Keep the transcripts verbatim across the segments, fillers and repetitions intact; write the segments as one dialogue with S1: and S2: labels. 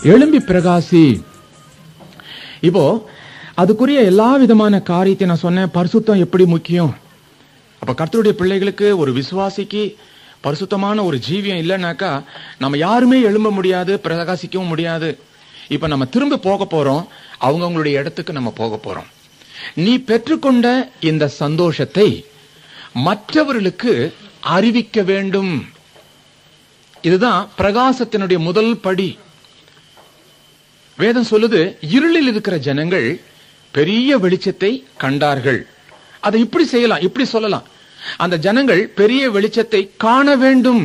S1: எழும்பி பிரகாசி. இப்போ அதுக்குரிய எல்லா விதமான காரியத்தை நான் சொன்னேன். பரிசுத்தம் எப்படி முக்கியம். அப்ப கர்த்தருடைய பிள்ளைகளுக்கு, ஒரு விசுவாசிக்கு பரிசுத்தமான ஒரு ஜீவியம் இல்லைன்னாக்கா நம்ம யாருமே எழும்ப முடியாது, பிரகாசிக்கவும் முடியாது. இப்ப நம்ம திரும்ப போக போறோம், அவங்கவுங்களுடைய இடத்துக்கு நம்ம போக போறோம். நீ பெற்றுக்கொண்ட இந்த சந்தோஷத்தை மற்றவர்களுக்கு அறிவிக்க வேண்டும். இதுதான் பிரகாசத்தினுடைய முதல் படி. வேதம் சொல்லுது, இருளில் இருக்கிற ஜனங்கள் பெரிய வெளிச்சத்தை கண்டார்கள். அதை இப்படி செய்யலாம், இப்படி சொல்லலாம், அந்த ஜனங்கள் பெரிய வெளிச்சத்தை காண வேண்டும்.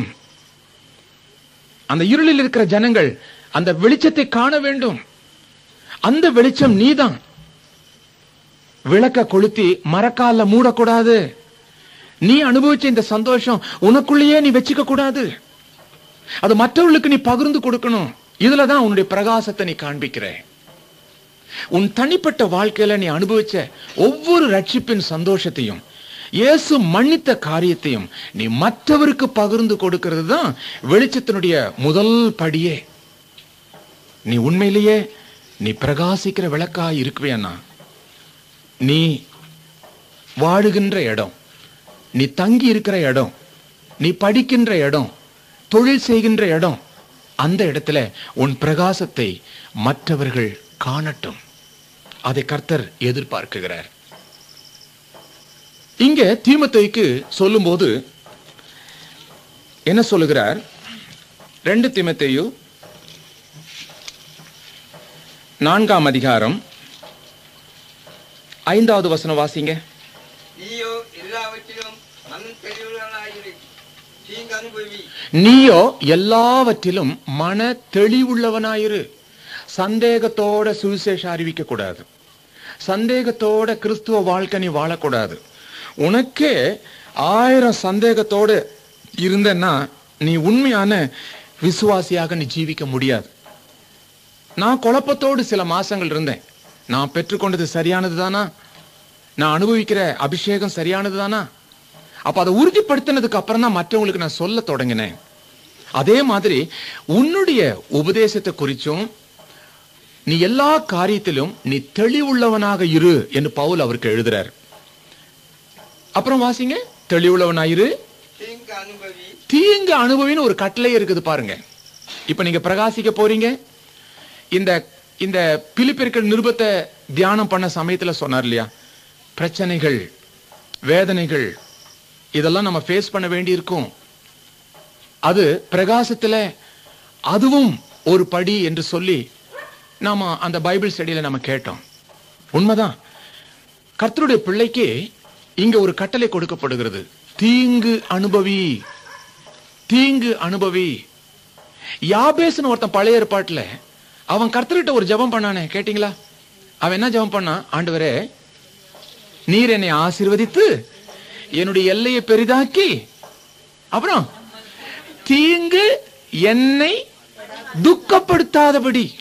S1: அந்த இருளில் இருக்கிற ஜனங்கள் அந்த வெளிச்சத்தை காண வேண்டும். அந்த வெளிச்சம் நீதான். விளக்க கொளுத்தி மரக்கால மூடக்கூடாது. நீ அனுபவிச்ச இந்த சந்தோஷம் உனக்குள்ளேயே நீ வச்சுக்க கூடாது. அது மற்றவர்களுக்கு நீ பகிர்ந்து கொடுக்கணும். இதுலதான் உன்னுடைய பிரகாசத்தை நீ காண்பிக்கிற. உன் தனிப்பட்ட வாழ்க்கையில நீ அனுபவிச்ச ஒவ்வொரு ரட்சிப்பின் சந்தோஷத்தையும், இயேசு மன்னித்த காரியத்தையும் நீ மற்றவருக்கு பகிர்ந்து கொடுக்கிறது தான் வெளிச்சத்தினுடைய முதல் படியே. நீ உண்மையிலேயே நீ பிரகாசிக்கிற விளக்காய் இருக்குவேன்னா, நீ வாழுகின்ற இடம், நீ தங்கி இருக்கிற இடம், நீ படிக்கின்ற இடம், தொழில் செய்கின்ற இடம், அந்த இடத்துல உன் பிரகாசத்தை மற்றவர்கள் காணட்டும். அதை கர்த்தர் எதிர்பார்க்கிறார். இங்க தீமோத்தேயுக்கு சொல்லும் போது என்ன சொல்லுகிறார்? ரெண்டு தீமோத்தேயு நான்காம் அதிகாரம் ஐந்தாவது வசனம் வாசிங்க. நீயோ எல்லாவற்றிலும் மன தெளிவுள்ளவனாயிரு. சந்தேகத்தோட சுவிசேஷம் அறிவிக்க கூடாது. சந்தேகத்தோட கிறிஸ்துவ வாழ்க்கை நீ வாழக்கூடாது. உனக்கே ஆயிரம் சந்தேகத்தோட இருந்தன்னா நீ உண்மையான விசுவாசியாக நீ ஜீவிக்க முடியாது. நான் குழப்பத்தோடு சில மாசங்கள் இருந்தேன். நான் பெற்றுக்கொண்டது சரியானது தானா? நான் அனுபவிக்கிற அபிஷேகம் சரியானது தானா? அப்ப அதை உறுதிப்படுத்தினதுக்கு அப்புறம் தான் மற்றவங்களுக்கு நான் சொல்ல தொடங்கினேன். அதே மாதிரி உன்னுடைய உபதேசத்தை குறிச்சும் நீ எல்லா காரியத்திலும் நீ தெளிவுள்ளவனாக இரு என்று பவுல் அவருக்கு எழுதுறார். அப்புறம் வாசிங்க, தெளிவுள்ளவனாயிரு, தீங்கு அனுபவின்னு ஒரு கட்டளை இருக்குது பாருங்க. இப்ப நீங்க பிரகாசிக்க போறீங்க. இந்த இந்த பிலிப்பியர்கள் நிருபத்தை தியானம் பண்ண சமயத்துல சொன்னார் இல்லையா, பிரச்சனைகள், வேதனைகள் இதெல்லாம் நம்ம ஃபேஸ் பண்ண வேண்டி இருக்கும். அது பிரகாசத்துல அதுவும் ஒரு படி என்று சொல்லி நாம அந்த பைபிள் ஸ்டடியில நம்ம கேட்டோம். உண்மைதான். கர்த்தருடைய பிள்ளைக்கு இங்க ஒரு கட்டளை கொடுக்கப்படுகிறது. தீங்கு அனுபவி, தீங்கு அனுபவி. யாபேஸ்னு ஒருத்தன் பழைய ஏற்பாட்டுல அவன் கர்த்தர்கிட்ட ஒரு ஜெபம் பண்ணானே, கேட்டீங்களா? அவன் என்ன ஜெபம் பண்ணான்? ஆண்டவரே, நீர் என்னை ஆசீர்வதித்து என்னுடைய எல்லையை பெரிதாக்கி, அப்புறம் தீங்கு என்னை துக்கப்படுத்தாதபடி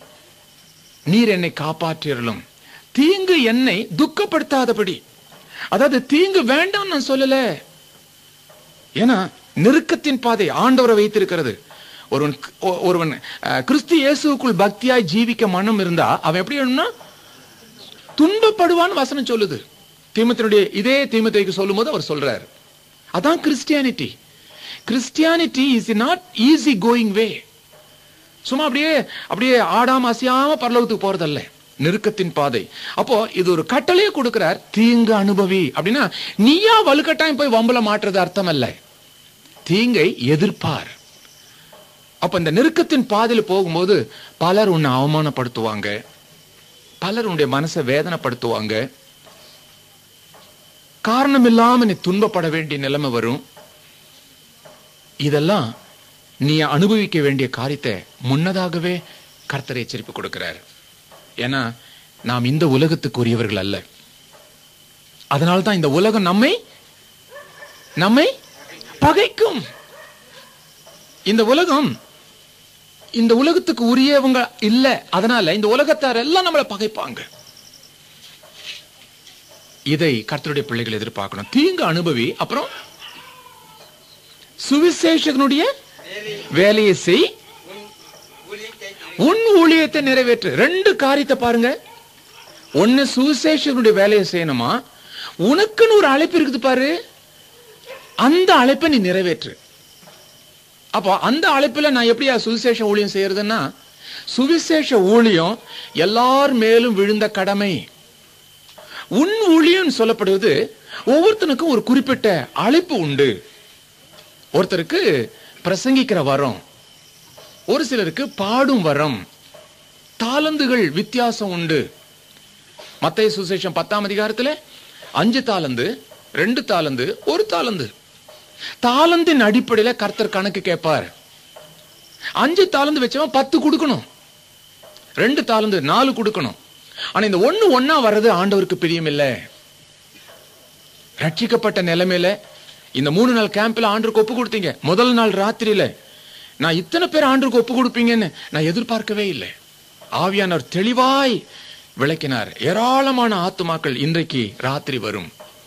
S1: நீர் என்னை காப்பாற்றியருளும். தீங்கு என்னை துக்கப்படுத்தாதபடி. அதாவது தீங்கு வேண்டாம் நான் சொல்லல. ஏன்னா நெருக்கத்தின் பாதை ஆண்டவரை வைத்திருக்கிறது. ஒருவன் ஒருவன் கிறிஸ்து இயேசுக்குள் பக்தியாய் ஜீவிக்க மனம் இருந்தா அவன் எப்படி வேணும்னா துன்பப்படுவான்னு வசனம் சொல்லுது. தீமோத்தேயுடைய இதே தீமோத்தேயுக்கு சொல்லும் போது அவர் சொல்றார், அதான் Christianity. Christianity is not easy going way. சும்மா அப்படியே அப்படியே ஆடாம அசையாம பரலோகத்துக்கு போறதல்ல, நெருக்கத்தின் பாதை. அப்போ இது ஒரு கட்டளையே கொடுக்கிறார், தீங்கு அனுபவி. அப்படின்னா நீயா வலுக்கட்டாயம் போய் வம்பல மாற்றுறது அர்த்தம் அல்ல, தீங்கை எதிர்ப்பார். அப்ப இந்த நெருக்கத்தின் பாதையில் போகும்போது பலர் உன்னை அவமானப்படுத்துவாங்க, பலர் உன்னுடைய மனசை வேதனைப்படுத்துவாங்க, காரணம் இல்லாம நீ துன்பப்பட வேண்டிய நிலைமை வரும். இதெல்லாம் நீ அனுபவிக்க வேண்டிய காரியத்தை முன்னதாகவே கர்த்தர் எச்சரிப்பு கொடுக்கிறார். ஏன்னா நாம் இந்த உலகத்துக்குரியவர்கள் அல்ல. அதனால்தான் இந்த உலகம் நம்மை நம்மை பகைக்கும். இந்த உலகம் இந்த உலகத்துக்கு உரியவங்க இல்ல. அதனால இந்த உலகத்தார் எல்லாம் நம்மளை பகைப்பாங்க. இதை கர்த்தருடைய பிள்ளைகள் எதிர்பார்க்கணும். தீங்கு அனுபவி, அப்புறம் சுவிசேஷகனுடைய வேலையை செய், உன் ஊழியத்தை நிறைவேற்று. ரெண்டு காரியத்தை பாருங்க. ஒன்னு சுவிசேஷனுடைய வேலையை செய்யணுமா, உனக்குன்னு ஒரு அழைப்பு இருக்குது பாரு, அந்த அழைப்பை நீ நிறைவேற்று. அப்போ அந்த அழைப்புல நான் எப்படியா சுவிசேஷ ஊழியம் செய்யறதுன்னா, சுவிசேஷ ஊழியம் எல்லார் மேலும் விழுந்த கடமை. உன் ஊழியம் சொல்லப்படுவது ஒவ்வொருத்தனுக்கும் ஒரு குறிப்பிட்ட அழைப்பு உண்டு. ஒருத்தருக்கு பிரசங்கிக்கிற வரம், ஒரு சிலருக்கு பாடும் வரம், தாளந்துகள் வித்தியாசம் உண்டு. மத்தேயு சுவிசேஷம் பத்தாம் அதிகாரத்துல அஞ்சு தாளந்து, ரெண்டு தாளந்து, ஒரு தாளந்து. தாளந்தின் அடிப்படையில கர்த்தர் கணக்கு கேட்பார். அஞ்சு தாளந்து வச்சவன் பத்து கொடுக்கணும், ரெண்டு தாளந்து நாலு கொடுக்கணும். ஆனா இந்த ஒண்ணு ஒன்னா வர்றது ஆண்டவருக்கு பிரியம் இல்ல. ரட்சிக்கப்பட்ட நிலைமையில இந்த மூணு நாள் கேம்ப்ல ஆண்டவருக்கு ஒப்பு கொடுத்தீங்க. முதல் நாள் ராத்திரியில நான் இத்தனை பேர் ஆண்டவருக்கு ஒப்பு கொடுப்பீங்கன்னு நான் எதிர்பார்க்கவே இல்லை. ஆவியானவர் தெளிவாய் விளக்கினார். ஏராளமான ஆத்துமாக்கள் இன்றைக்கு ராத்திரி வரும்.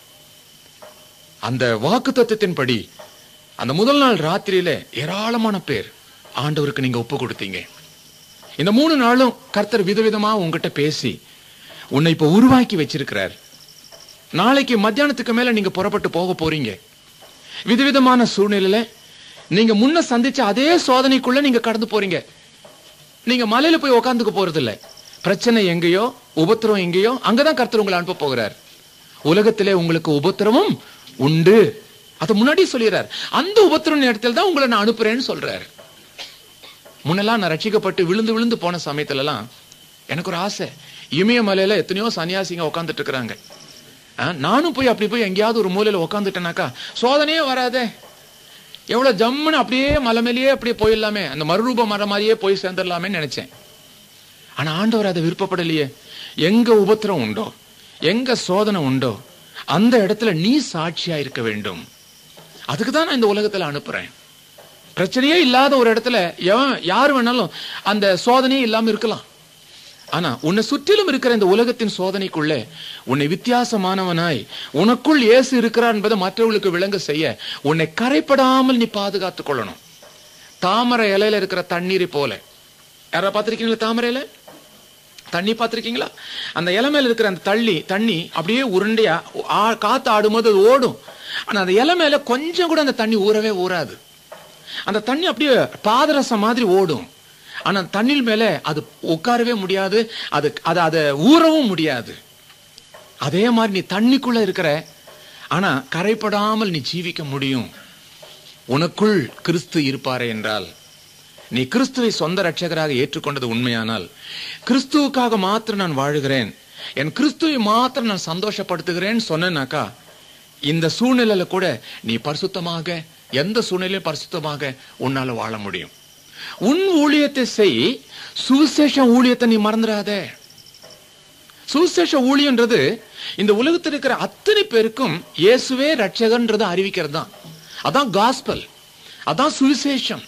S1: அந்த வாக்குத்தத்தத்தின்படி அந்த முதல் நாள் ராத்திரியில ஏராளமான பேர் ஆண்டவருக்கு நீங்க ஒப்பு கொடுத்தீங்க. இந்த மூணு நாளும் கர்த்தர் விதவிதமா உங்ககிட்ட பேசி உன்னை இப்ப உருவாக்கி வச்சிருக்கிறார். நாளைக்கு மத்தியானத்துக்கு மேல நீங்க புறப்பட்டு போக போறீங்க. விதவிதமான சூழ்நிலையில நீங்க முன்ன சந்திச்ச அதே சோதனைக்குள்ள நீங்க கடந்து போறீங்க. நீங்க மலையில போய் உட்காந்துக்க போறது இல்ல. பிரச்சனை எங்கேயோ, உபத்திரம் எங்கேயோ, அங்கதான் கர்த்தர் உங்களை அனுப்ப போகிறார். உலகத்திலே உங்களுக்கு உபத்திரமும் உண்டு, அது முன்னாடி சொல்லிடுறார். அந்த உபத்திரம் நேரத்தில் தான் உங்களை நான் அனுப்புறேன்னு சொல்றாரு. முன்னெல்லாம் நான் ரட்சிக்கப்பட்டு விழுந்து விழுந்து போன சமயத்துல எல்லாம் எனக்கு ஒரு ஆசை, இமயமலையில எத்தனையோ சன்னியாசிங்க உட்காந்துட்டு இருக்கிறாங்க. நானும் போய் அப்படி போய் எங்கேயாவது ஒரு மூலையில உட்காந்துட்டேனாக்கா சோதனையே வராதே, எவ்வளவு ஜம்முன்னு அப்படியே மலை மேலேயே அப்படியே போயிடலாமே, அந்த மறுரூப மரம் மாதிரியே போய் சேர்ந்துடலாமே நினைச்சேன். ஆனா ஆண்டவர் அதை விருப்பப்படலையே. எங்க உபத்திரம் உண்டோ, எங்க சோதனை உண்டோ, அந்த இடத்துல நீ சாட்சியா இருக்க வேண்டும். அதுக்குதான் நான் இந்த உலகத்துல அனுப்புறேன். பிரச்சனையே இல்லாத ஒரு இடத்துல யாரு வேணாலும் அந்த சோதனையே இல்லாம இருக்கலாம். ஆனா உன்னை சுற்றிலும் இருக்கிற இந்த உலகத்தின் சோதனைக்குள்ள உன்னை வித்தியாசமானவனாய் உனக்குள் இயேசு இருக்கிறார் என்பதை மற்றவர்களுக்கு விளங்க செய்ய உன்னை கரைப்படாமல் நீ பாதுகாத்துக் கொள்ளணும். தாமரை இலையில இருக்கிற தண்ணீரை போல. யாரா பாத்திருக்கீங்களா தாமரை இலை தண்ணி பாத்திருக்கீங்களா? அந்த இலை மேல இருக்கிற அந்த தள்ளி தண்ணி அப்படியே உருண்டையா காத்து ஆடும்போது அது ஓடும். ஆனா அந்த இலை மேல கொஞ்சம் கூட அந்த தண்ணி ஊறவே ஊறாது. அந்த தண்ணி அப்படியே பாதரசம் மாதிரி ஓடும். ஆனா தண்ணீர் மேல அது உட்காரவே முடியாது, அது அது அதை ஊறவும் முடியாது. அதே மாதிரி நீ தண்ணிக்குள்ள இருக்கிற, ஆனா கரைப்படாமல் நீ ஜீவிக்க முடியும். உனக்குள் கிறிஸ்து இருப்பாரே என்றால், நீ கிறிஸ்துவை சொந்த ரட்சகராக ஏற்றுக்கொண்டது உண்மையானால், கிறிஸ்துவுக்காக மாத்திரம் நான் வாழுகிறேன், என் கிறிஸ்துவை மாத்திரம் நான் சந்தோஷப்படுத்துகிறேன்னு சொன்னாக்கா, இந்த சூழ்நிலையில கூட நீ பரிசுத்தமாக, எந்த சூழ்நிலையும் பரிசுத்தமாக உன்னால வாழ முடியும். உன் ஊழியத்தை செய், சுவிசேஷ ஊழியத்தை நீ மறந்துடாத. சுவிசேஷ ஊழியன்றது இந்த உலகத்தில் இருக்கிற அத்தனை பேருக்கும் இயேசுவே ரட்சகன்றது அறிவிக்கிறது தான். அதான் காஸ்பல், அதான் சுவிசேஷம்.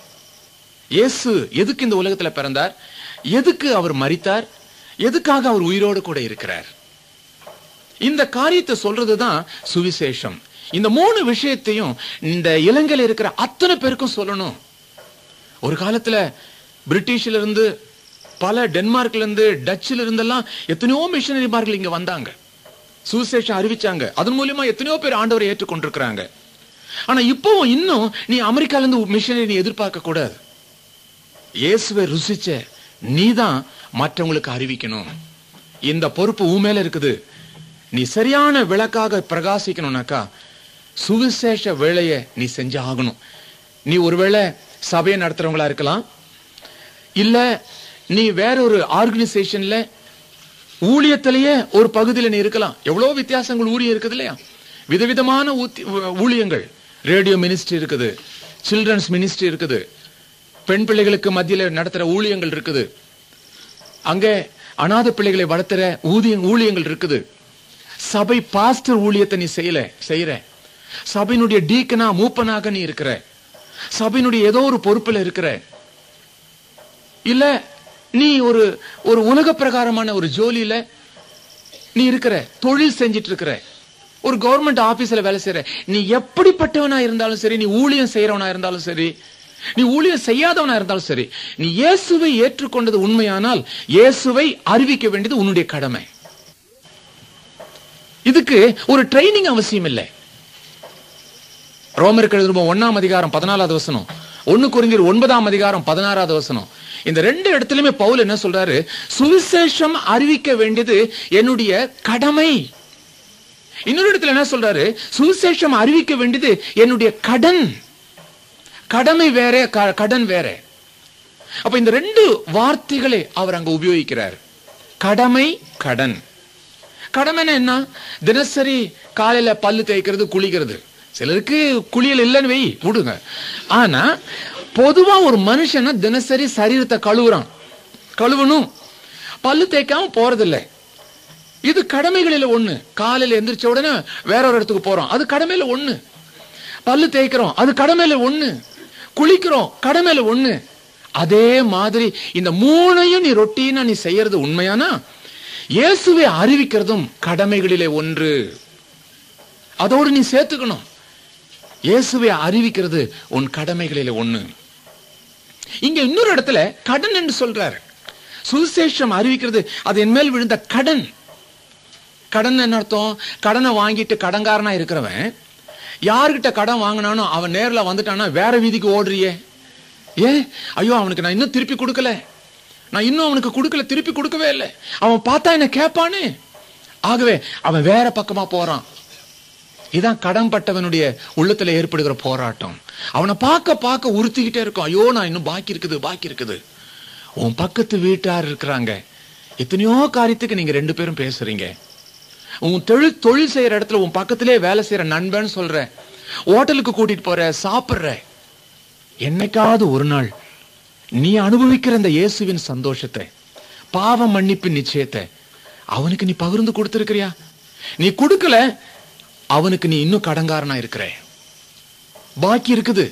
S1: இயேசு எதுக்கு இந்த உலகத்துல பிறந்தார், எதுக்கு அவர் மரித்தார், எதுக்காக அவர் உயிரோடு கூட இருக்கிறார், இந்த காரியத்தை சொல்றதுதான் சுவிசேஷம். இந்த மூணு விஷயத்தையும் இந்த இலங்கையில இருக்கிற அத்தனை பேருக்கும் சொல்லணும். ஒரு காலத்துல பிரிட்டிஷ்ல இருந்து, பல டென்மார்க்ல இருந்து, டச்சுல இருந்தெல்லாம் எத்தனையோ மிஷனரிமார்கள் இங்க வந்தாங்க, சுவிசேஷம் அறிவிச்சாங்க. அதன் மூலமா எத்தனையோ பேர் ஆண்டவரை ஏற்றுக்கொண்டிருக்கிறாங்க. ஆனா இப்பவும் இன்னும் நீ அமெரிக்கால இருந்து மிஷனரி நீ எதிர்பார்க்க கூடாது. இயேசுவை ருசிச்ச நீதான் மற்றவங்களுக்கு அறிவிக்கணும். இந்த பொறுப்பு உன் மேல இருக்குது. நீ சரியான விளக்காக பிரகாசிக்கணும்னாக்கா சுவிசேஷ வேலையை நீ செஞ்சு ஆகணும். நீ ஒருவேளை சபையை நடத்துறவங்களா இருக்கலாம், இல்ல நீ வேற ஒரு ஆர்கனைசேஷன்ல ஊழியத்திலேயே ஒரு பகுதியில் நீ இருக்கலாம். எவ்வளவு வித்தியாசங்கள் ஊழியம் இருக்குது இல்லையா? விதவிதமான ஊழியங்கள், ரேடியோ மினிஸ்ட்ரி இருக்குது, சில்ட்ரன்ஸ் மினிஸ்ட்ரி இருக்குது, பெண் பிள்ளைகளுக்கு மத்தியில நடத்துற ஊழியங்கள் இருக்குது, அங்கே அநாத பிள்ளைகளை வளர்த்துற ஊதிய ஊழியங்கள் இருக்குது. சபை பாஸ்டர் ஊழியத்தை நீ செய்யல செய்யற, சபையினுடைய டீக்கனா மூப்பனாக நீ இருக்கிற, சபையினுடைய ஏதோ ஒரு பொறுப்புல இருக்கிற, இல்ல நீ ஒரு ஒரு உலக பிரகாரமான ஒரு ஜோலியில நீ இருக்கிற, தொழில் செஞ்சிட்டு இருக்கிற, ஒரு கவர்மெண்ட் ஆபீஸ்ல வேலை செய்யற, நீ எப்படிப்பட்டவனா இருந்தாலும் சரி, நீ ஊழியம் செய்யறவனா இருந்தாலும் சரி, நீ ஊழியம் செய்யாதவனா இருந்தாலும் சரி, நீ இயேசுவை ஏற்றுக்கொண்டது உண்மையானால் இயேசுவை அறிவிக்க வேண்டியது உன்னுடைய கடமை. இதுக்கு ஒரு ட்ரைனிங் அவசியம் இல்லை. ரோமருக்கு எழுதின ஒன்னாம் அதிகாரம் பதினாலாவது வசனம், ஒன்னு கொரிந்தியர் ஒன்பதாம் அதிகாரம் பதினாறாவது வசனம், இந்த ரெண்டு இடத்திலுமே பவுல் என்ன சொல்றாரு? சுவிசேஷம் அறிவிக்க வேண்டியது என்னுடைய கடமை. இன்னொரு இடத்துல என்ன சொல்றாரு? சுவிசேஷம் அறிவிக்க வேண்டியது என்னுடைய கடன். கடமை வேற, கடன் வேற. அப்ப இந்த ரெண்டு வார்த்தைகளை அவர் அங்க உபயோகிக்கிறார். கடமை, கடன். கடமைன்னா என்ன? தினசரி காலையில பல்லு தேய்க்கிறது, குளிக்கிறது. சிலருக்கு குளியல் இல்லைன்னு வை விடுங்க. ஆனா பொதுவா ஒரு மனுஷன் தினசரி சரீரத்தை கழுவுறான், கழுவணும். பல்லு தேய்க்காம போறதில்லை. இது கடமைகளில் ஒண்ணு. காலையில எந்திரிச்ச உடனே வேற ஒரு இடத்துக்கு போறோம், அது கடமையில ஒண்ணு. பல்லு தேய்க்கிறோம், அது கடமையில ஒண்ணு. குளிக்கிறோம், கடமையில ஒண்ணு. அதே மாதிரி இந்த மூணையும் நீ ரொட்டீனா நீ செய்யறது உண்மையானா இயேசுவை அறிவிக்கிறதும் கடமைகளிலே ஒன்று. அதோடு நீ சேர்த்துக்கணும். இயேசுவை அறிவிக்கிறது உன் கடமைகளிலே ஒண்ணு. இங்க இன்னொரு இடத்துல கடன் என்று சொல்றாரு. சுவிசேஷம் அறிவிக்கிறது அது என் மேல் விழுந்த கடன். கடன் என்ன அர்த்தம்? கடனை வாங்கிட்டு கடன்காரனா இருக்கிறவன் யாருகிட்ட கடன் வாங்கினானோ அவன் நேர்ல வந்துட்டானா வேற வீதிக்கு ஓடுறியே. ஏன்? ஐயோ அவனுக்கு நான் இன்னும் திருப்பி கொடுக்கல, நான் இன்னும் அவனுக்கு கொடுக்கல, திருப்பி கொடுக்கவே இல்லை, அவன் பார்த்தா என்ன கேட்பானு. ஆகவே அவன் வேற பக்கமா போறான். இதான் கடன் பட்டவனுடைய உள்ளத்துல ஏற்படுகிற போராட்டம். அவனை பார்க்க பார்க்க உறுத்திக்கிட்டே இருக்கும். ஐயோ நான் இன்னும் பாக்கி இருக்குது, பாக்கி இருக்குது. உன் பக்கத்து வீட்டார் இருக்கிறாங்க, எத்தனையோ காரியத்துக்கு நீங்க ரெண்டு பேரும் பேசுறீங்க. உன் தொழில் தொழில் செய்யற இடத்துல உன் பக்கத்திலே வேலை செய்யற நண்பன் சொல்ற, ஹோட்டலுக்கு கூட்டிட்டு போற, சாப்பிடுற. என்னைக்காவது ஒரு நாள் நீ அனுபவிக்கிற அந்த இயேசுவின் சந்தோஷத்தை, பாவ மன்னிப்பின் நிச்சயத்தை அவனுக்கு நீ பகிர்ந்து கொடுத்திருக்கிறியா? நீ கொடுக்கல, அவனுக்கு நீ இன்னும் கடன்காரனா இருக்கிற, பாக்கி இருக்குது.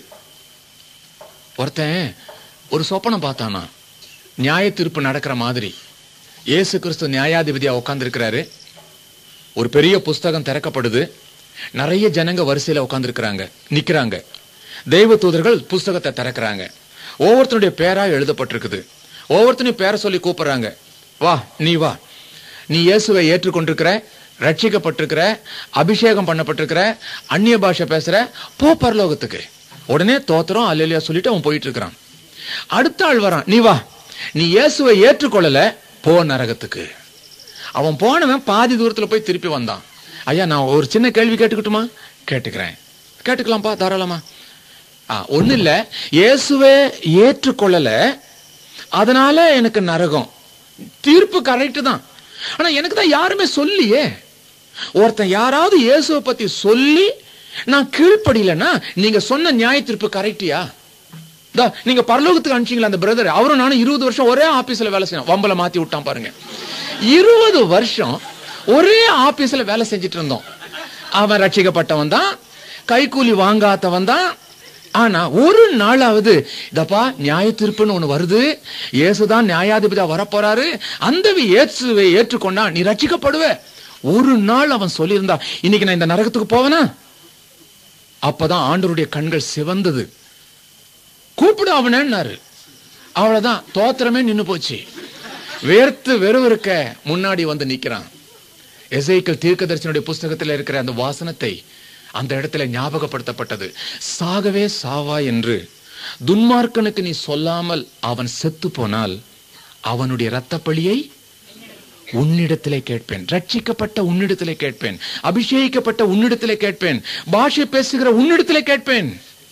S1: ஒருத்தன் ஒரு சொப்பனம் பார்த்தானா, நியாய தீர்ப்பு நடக்கிற மாதிரி. இயேசு கிறிஸ்து நியாயாதிபதியா உட்கார்ந்து இருக்கிறாரு. ஒரு பெரிய புஸ்தகம் திறக்கப்படுது. நிறைய ஜனங்க வரிசையில உட்கார்ந்து இருக்கிறாங்க, நிக்கிறாங்க. தெய்வ தூதர்கள் புஸ்தகத்தை திறக்கிறாங்க. ஒவ்வொருத்தனுடைய பேரா எழுதப்பட்டிருக்குது. ஒவ்வொருத்தனையும் பேரை சொல்லி கூப்பிடுறாங்க. வா, நீ வா, நீ இயேசுவை ஏற்றுக்கொண்டிருக்கிற, ரட்சிக்கப்பட்டிருக்கிற, அபிஷேகம் பண்ணப்பட்டிருக்கிற, அந்நிய பாஷை பேசுற, போ பரலோகத்துக்கு. உடனே தோத்திரம் அல்லேலூயா சொல்லிட்டு அவன் போயிட்டு இருக்கிறான். அடுத்த ஆள் வரான், நீ வா, நீ இயேசுவை ஏற்றுக்கொள்ளல, போ நரகத்துக்கு. அவன் போனவன் பாதி தூரத்துல போய் திருப்பி வந்தான். ஐயா நான் ஒரு சின்ன கேள்வி கேட்டுக்கிட்டுமா? கேட்டுக்கிறேன். கேட்டுக்கலாம்ப்பா, தாராளமா. ஒண்ணு இல்ல, இயேசுவை ஏற்றுக்கொள்ளல, அதனால எனக்கு நரகம். தீர்ப்பு கரெக்ட் தான். ஆனா எனக்கு தான் யாருமே சொல்லியே. ஒருத்தன் யாராவது இயேசுவை பத்தி சொல்லி நான் கீழ்ப்படியலன்னா நீங்க சொன்ன நியாய தீர்ப்பு கரெக்டியா? நீங்க பரலோகத்துக்கு அனுப்பிச்சீங்களா அந்த பிரதர்? அவரும் நானும் இருபது வருஷம் ஒரே ஆபீஸ்ல வேலை செய்யணும். வம்பல மாத்தி விட்டான் பாருங்க. இருபது வருஷம் ஒரே ஆபீஸ்ல வேலை செஞ்சிட்டு இருந்தோம். அவன் ரட்சிக்கப்பட்டவன் தான், கைக்கூலி வாங்காதவன் தான். ஆனா ஒரு நாளாவது இதப்பா நியாய தீர்ப்புன்னு ஒண்ணு வருது, இயேசுதான் நியாயாதிபதியா வரப்போறாரு, அந்த இயேசுவை ஏற்றுக்கொண்டா நீ ரட்சிக்கப்படுவ, ஒரு நாள் அவன் சொல்லியிருந்தா இன்னைக்கு நான் இந்த நரகத்துக்கு போவனா? அப்பதான் ஆண்டவருடைய கண்கள் சிவந்தது. கூப்பிடு அவனாரு. அவ்வளவுதான், தோத்திரமே நின்னு போச்சு. வேர்த்து வெறுவிருக்க முன்னாடி வந்து நிக்கிறான். எசேக்கியேல் தீர்க்கதரிசனுடைய புஸ்தகத்தில் இருக்கிற அந்த வாசனத்தை அந்த இடத்துல ஞாபகப்படுத்தப்பட்டது. சாகவே சாவா என்று துன்மார்க்கனுக்கு நீ சொல்லாமல் அவன் செத்து போனால் அவனுடைய இரத்த பழியை உன்னிடத்திலே கேட்பேன், ரட்சிக்கப்பட்ட உன்னிடத்திலே கேட்பேன், அபிஷேகிக்கப்பட்ட உன்னிடத்திலே கேட்பேன், பாஷை பேசுகிற உன்னிடத்திலே கேட்பேன்.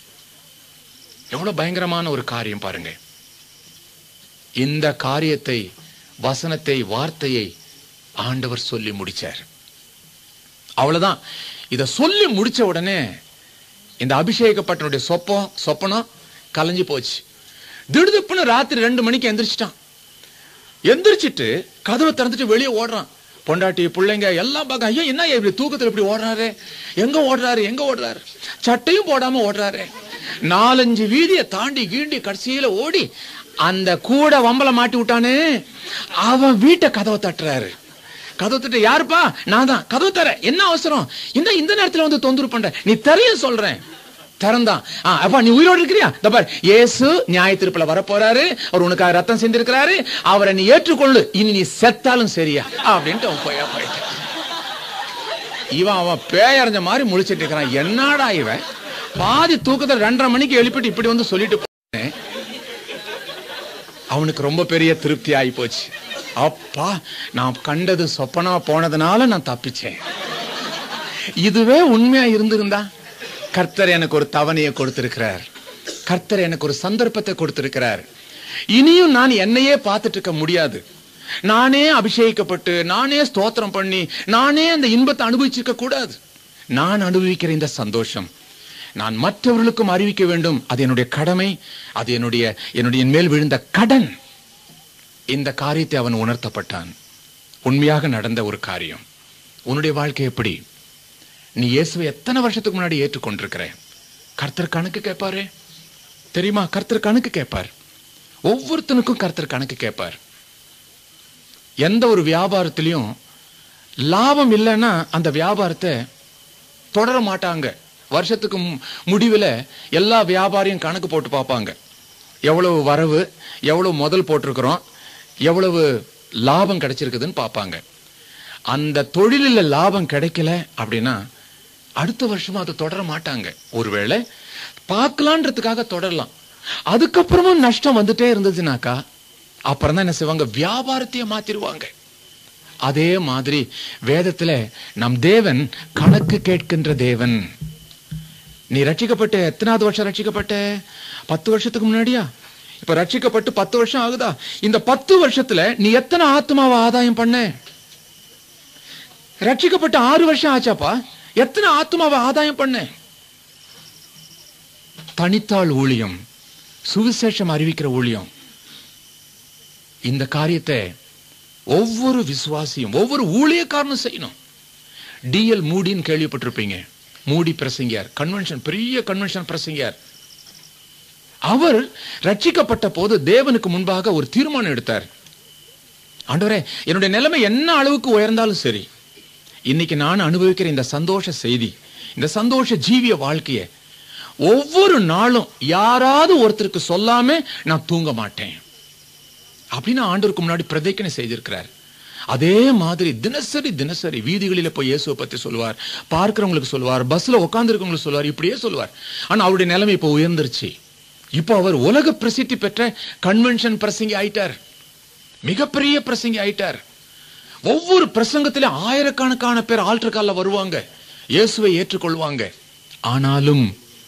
S1: எவ்வளவு பயங்கரமான ஒரு காரியம் பாருங்க. இந்த காரியத்தை, வசனத்தை, வார்த்தையை ஆண்டவர் சொல்லி முடிச்சார். அவ்வளவுதான். இத சொல்லி முடிச்ச உடனே இந்த அபிஷேகப்பட்டனுடைய சொப்பம் சொப்பனம் கலைஞ்சு போச்சு. திடுதுப்புன்னு ராத்திரி ரெண்டு மணிக்கு எந்திரிச்சிட்டான். எந்திரிச்சிட்டு கதவை திறந்துட்டு வெளியே ஓடுறான். பொண்டாட்டி பிள்ளைங்க எல்லாம் பார்க்க, ஐயோ என்ன இப்படி தூக்கத்துல இப்படி ஓடுறாரு, எங்க ஓடுறாரு எங்க ஓடுறாரு, சட்டையும் போடாம ஓடுறாரு. நாலஞ்சு வீதியை தாண்டி கீண்டி கடைசியில ஓடி அந்த கூட வம்பல மாட்டி விட்டானே அவன் வீட்டை கதவை தட்டுறாரு. கதவை தட்டு, யாருப்பா? நான் தான். கதவை தர, என்ன அவசரம்? என்ன இந்த நேரத்துல வந்து தொந்தரவு பண்ற? நீ தெரிய சொல்றேன். திறந்தான். அப்பா நீ உயிரோடு இருக்கிறியா? தப்பார், இயேசு நியாய தீர்ப்புல வர போறாரு, அவர் உனக்காக ரத்தம் செஞ்சிருக்கிறாரு, அவரை நீ ஏற்றுக்கொள்ளு, இனி நீ செத்தாலும் சரியா அப்படின்ட்டு அவன் போயா போயிட்டான். இவன் அவன் பேயறிஞ்ச மாதிரி முழிச்சிட்டு இருக்கிறான். என்னடா இவன் பாதி தூக்கத்தில் ரெண்டரை மணிக்கு எழுப்பிட்டு இப்படி வந்து சொல்லிட்டு போனேன். அவனுக்கு ரொம்ப பெரிய திருப்தி ஆகி போச்சு. அப்பா நான் கண்டது சொப்பனா போனதுனால நான் தப்பிச்சேன். இதுவே உண்மையா இருந்திருந்தா, கர்த்தர் எனக்கு ஒரு தவணையை கொடுத்திருக்கிறார், கர்த்தர் எனக்கு ஒரு சந்தர்ப்பத்தை கொடுத்திருக்கிறார். இனியும் நான் என்னையே பார்த்துட்டு இருக்க முடியாது. நானே அபிஷேகிக்கப்பட்டு நானே ஸ்தோத்திரம் பண்ணி நானே அந்த இன்பத்தை அனுபவிச்சிருக்க கூடாது. நான் அனுபவிக்கிற இந்த சந்தோஷம் நான் மற்றவர்களுக்கும் அறிவிக்க வேண்டும். அது என்னுடைய கடமை, அது என்னுடைய என்னுடைய மேல் விழுந்த கடன். இந்த காரியத்தை அவன் உணர்த்தப்பட்டான். உண்மையாக நடந்த ஒரு காரியம். உன்னுடைய வாழ்க்கை எப்படி? நீ இயேசுவை எத்தனை வருஷத்துக்கு முன்னாடி ஏற்றுக்கொண்டிருக்கிற? கர்த்தர் கணக்கு கேட்பாரு தெரியுமா? கர்த்தர் கணக்கு கேட்பார். ஒவ்வொருத்தனுக்கும் கர்த்தர் கணக்கு கேட்பார். எந்த ஒரு வியாபாரத்திலையும் லாபம் இல்லைன்னா அந்த வியாபாரத்தை தொடர மாட்டாங்க. வருஷத்துக்கு முடிவில் எல்லா வியாபாரியும் கணக்கு போட்டு பார்ப்பாங்க. எவ்வளவு வரவு, எவ்வளவு முதல் போட்டிருக்கிறோம், எவ்வளவு லாபம் கிடைச்சிருக்குதுன்னு பார்ப்பாங்க. அந்த தொழிலில் லாபம் கிடைக்கல அப்படின்னா அடுத்த வருஷமா அதை தொடர மாட்டாங்க. ஒருவேளை பார்க்கலான்றதுக்காக தொடரலாம். அதுக்கப்புறமும் நஷ்டம் வந்துட்டே இருந்ததுனாக்கா அப்புறம் தான் என்ன செய்வாங்க? வியாபாரத்தையே மாத்திருவாங்க. அதே மாதிரி வேதத்துல நம் தேவன் கணக்கு கேட்கின்ற தேவன். நீ ரட்சிக்கப்பட்ட எத்தனாவது வருஷம் ரட்சிக்கப்பட்ட? பத்து வருஷத்துக்கு முன்னாடியா? இப்ப ரட்சிக்கப்பட்டு பத்து வருஷம் ஆகுதா? இந்த பத்து வருஷத்துல நீ எத்தனை ஆத்மாவை ஆதாயம் பண்ண? ரட்சிக்கப்பட்ட ஆறு வருஷம் ஆச்சாப்பா, எத்தனை ஆத்மாவை ஆதாயம் பண்ண? தனித்தாள் ஊழியம், சுவிசேஷம் அறிவிக்கிற ஊழியம், இந்த காரியத்தை ஒவ்வொரு விசுவாசியும் ஒவ்வொரு ஊழியக்காரனும் செய்யணும். டிஎல் மூடின்னு கேள்விப்பட்டிருப்பீங்க. மூடி பிரசங்கியார், கன்வென்ஷன், பெரிய கன்வென்ஷன் பிரசங்கியார். அவர் ரட்சிக்கப்பட்ட போது தேவனுக்கு முன்பாக ஒரு தீர்மானம் எடுத்தார். ஆண்டவரே, என்னுடைய நிலைமை என்ன அளவுக்கு உயர்ந்தாலும் சரி, இன்னைக்கு நான் அனுபவிக்கிற இந்த சந்தோஷ செய்தி, இந்த சந்தோஷ ஜீவிய வாழ்க்கையை ஒவ்வொரு நாளும் யாராவது ஒருத்தருக்கு சொல்லாம நான் தூங்க மாட்டேன் அப்படின்னு ஆண்டவருக்கு முன்னாடி பிரதிஜை செய்திருக்கிறார். அதே மாதிரி தினசரி தினசரி வீதிகளில போய் இயேசுவை பத்தி சொல்லுவார், பார்க்கிறவங்களுக்கு சொல்லுவார், பஸ்ல உட்கார்ந்து இருக்கவங்களுக்கு சொல்லுவார், இப்படியே சொல்லுவார். ஆனா அவருடைய நிலைமை இப்போ உயர்ந்துருச்சு. இப்போ அவர் உலக பிரசித்தி பெற்ற கன்வென்ஷன் பிரசங்கி ஆயிட்டார், மிகப்பெரிய பிரசங்கி ஆயிட்டார். ஒவ்வொரு பிரசங்கத்திலும் ஆயிரக்கணக்கான பேர் ஆல்டர் கால்ல வருவாங்க, இயேசுவை ஏற்றுக்கொள்வாங்க. ஆனாலும்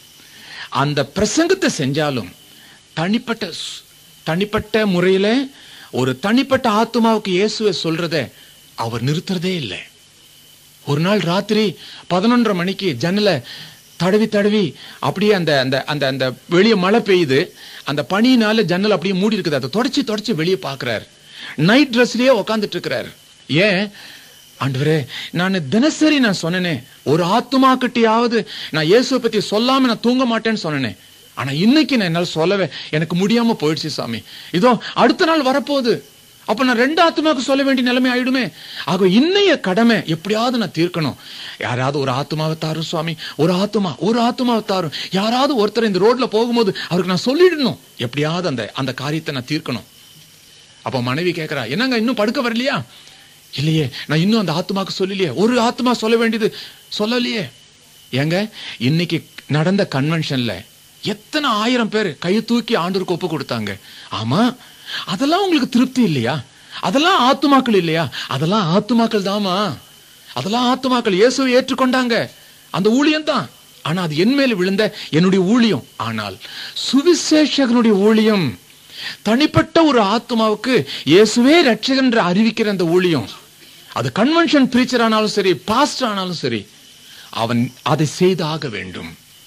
S1: அந்த பிரசங்கத்தை செஞ்சாலும் தனிப்பட்ட தனிப்பட்ட முறையில ஒரு தனிப்பட்ட ஆத்மாவுக்கு இயேசுவை சொல்றத அவர் நிறுத்துறதே இல்லை. ஒரு நாள் ராத்திரி பதினொன்றரை மணிக்கு ஜன்னலை தடவி தடவி அப்படியே அந்த அந்த அந்த வெளியே மழை பெய்யுது, அந்த பனியினால ஜன்னல் அப்படியே மூடி இருக்குது, அதை தொடச்சி தொடச்சி வெளியே பாக்குறாரு. நைட் ட்ரெஸ்லயே உக்காந்துட்டு இருக்கிறார். ஏன்? ஆண்டவரே, நான் தினசரி நான் சொன்னேனே ஒரு ஆத்மா கிட்டையாவது நான் இயேசுவை பத்தி சொல்லாம நான் தூங்க மாட்டேன்னு சொன்னேனே, ஆனா இன்னைக்கு நான் என்னால சொல்லவே எனக்கு முடியாம போயிடுச்சு சாமி. இதோ அடுத்த நாள் வரப்போகுது, அப்ப நான் ரெண்டு ஆத்மாவுக்கு சொல்ல வேண்டிய நிலைமை ஆயிடுமே. ஆக இன்னைய கடமை எப்படியாவது நான் தீர்க்கணும். யாராவது ஒரு ஆத்மாவை தாரும் சுவாமி, ஒரு ஆத்மா ஒரு ஆத்மாவை தாரும். யாராவது ஒருத்தர் இந்த ரோட்ல போகும்போது அவருக்கு நான் சொல்லிடணும், எப்படியாவது அந்த அந்த காரியத்தை நான் தீர்க்கணும். அப்ப மனைவி கேட்கிறா, என்னங்க இன்னும் படுக்க வரலையா? இல்லையே, நான் இன்னும் அந்த ஆத்மாவுக்கு சொல்லலையே. ஒரு ஆத்மா சொல்ல வேண்டியது சொல்லலையே. ஏங்க, இன்னைக்கு நடந்த கன்வென்ஷன்ல எத்தனை ஆயிரம் பேர் கையை தூக்கி ஆண்டவருக்கு ஒப்பு கொடுத்தாங்க. ஆமா, அதெல்லாம் உங்களுக்கு திருப்தி இல்லையா? அதெல்லாம் ஆத்துமாக்கள் இல்லையா? அதெல்லாம் ஆத்துமாக்கள் தாமா, அதெல்லாம் ஆத்துமாக்கள். இயேசுவை ஏற்றுக்கொண்டாங்க, அந்த ஊழியம் தான். ஆனா அது என் மேல விழுந்த என்னுடைய ஊழியம். ஆனால் சுவிசேஷகனுடைய ஊழியம், தனிப்பட்ட ஒரு ஆத்மாவுக்கு இயேசுவே ரட்சகன் என்று அறிவிக்கிற அந்த ஊழியம், அது கன்வென்ஷன் பிரீச்சர் ஆனாலும் சரி, பாஸ்டர் ஆனாலும் சரி, அவன் அதை செய்தாக வேண்டும்.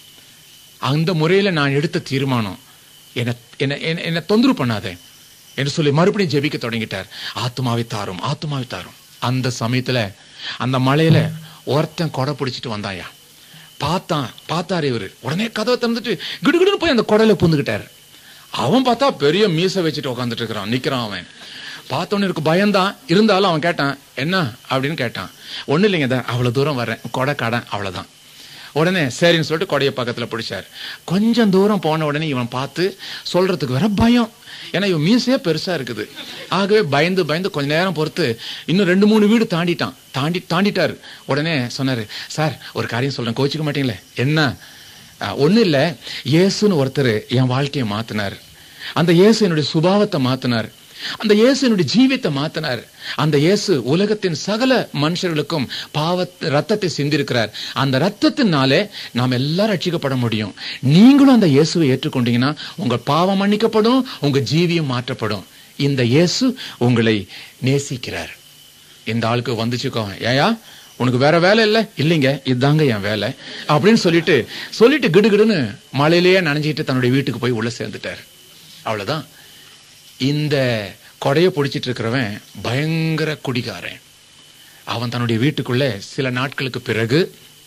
S1: அந்த முறையில நான் எடுத்த தீர்மானம், என்ன என்ன தொந்தரவு பண்ணாத என்று சொல்லி மறுபடியும் ஜெபிக்க தொடங்கிட்டார். ஆத்மாவை தாரும், ஆத்மாவை தாரும். அந்த சமயத்துல அந்த மலையில ஒருத்தன் கொடை பிடிச்சிட்டு வந்தாயா. பார்த்தான், பார்த்தாரு இவரு. உடனே கதவை திறந்துட்டு கிடுகிடுன்னு போய் அந்த கொடையில பூந்துக்கிட்டாரு. அவன் பார்த்தா பெரிய மீசை வச்சுட்டு உட்காந்துட்டு இருக்கிறான், நிக்கிறான். அவன் பார்த்தோன்னு இருக்கு, பயந்தான். இருந்தாலும் அவன் கேட்டான், என்ன அப்படின்னு கேட்டான். ஒண்ணு இல்லைங்க, தான் அவ்வளவு தூரம் வர்றேன், கொடை கடன், அவ்வளவுதான். உடனே சரின்னு சொல்லிட்டு கொடைய பக்கத்துல பிடிச்சாரு. கொஞ்சம் தூரம் போன உடனே இவன் பார்த்து சொல்றதுக்கு வேற பயம். ஏன்னா இவன் மீசையே பெருசா இருக்குது. ஆகவே பயந்து பயந்து கொஞ்ச நேரம் பொறுத்து இன்னும் ரெண்டு மூணு வீடு தாண்டிட்டான். தாண்டி தாண்டிட்டாரு. உடனே சொன்னாரு, சார் ஒரு காரியம் சொல்றேன், கோச்சிக்க மாட்டீங்களே. என்ன? ஒண்ணு இல்ல, இயேசுன்னு ஒருத்தர் என் வாழ்க்கையை மாத்தினார். அந்த இயேசு என்னுடைய சுபாவத்தை மாத்தினார். அந்த இயேசு என்னுடைய ஜீவியத்தை மாத்தினார். அந்த இயேசு உலகத்தின் சகல மனுஷர்களுக்கும் பாவ ரத்தத்தை சிந்திருக்கிறார். அந்த ரத்தத்தினாலே நாம் எல்லாரும் ரட்சிக்கப்பட முடியும். நீங்களும் அந்த இயேசுவை ஏற்றுக்கொண்டீங்கன்னா உங்க பாவம் மன்னிக்கப்படும், உங்க ஜீவியம் மாற்றப்படும். இந்த இயேசு உங்களை நேசிக்கிறார். இந்த ஆளுக்கு வந்துச்சுக்கோ, ஏயா உனக்கு வேற வேலை இல்ல? இல்லைங்க, இதுதாங்க என் வேலை அப்படின்னு சொல்லிட்டு சொல்லிட்டு கிடுகிடுன்னு மழையிலேயே நனைஞ்சிட்டு தன்னுடைய வீட்டுக்கு போய் உள்ள சேர்ந்துட்டார். அவ்வளவுதான். இந்த கொடைய பிடிச்சிட்டு இருக்கிறவன் பயங்கர குடிகாரன். அவன் தன்னுடைய வீட்டுக்குள்ள சில நாட்களுக்கு பிறகு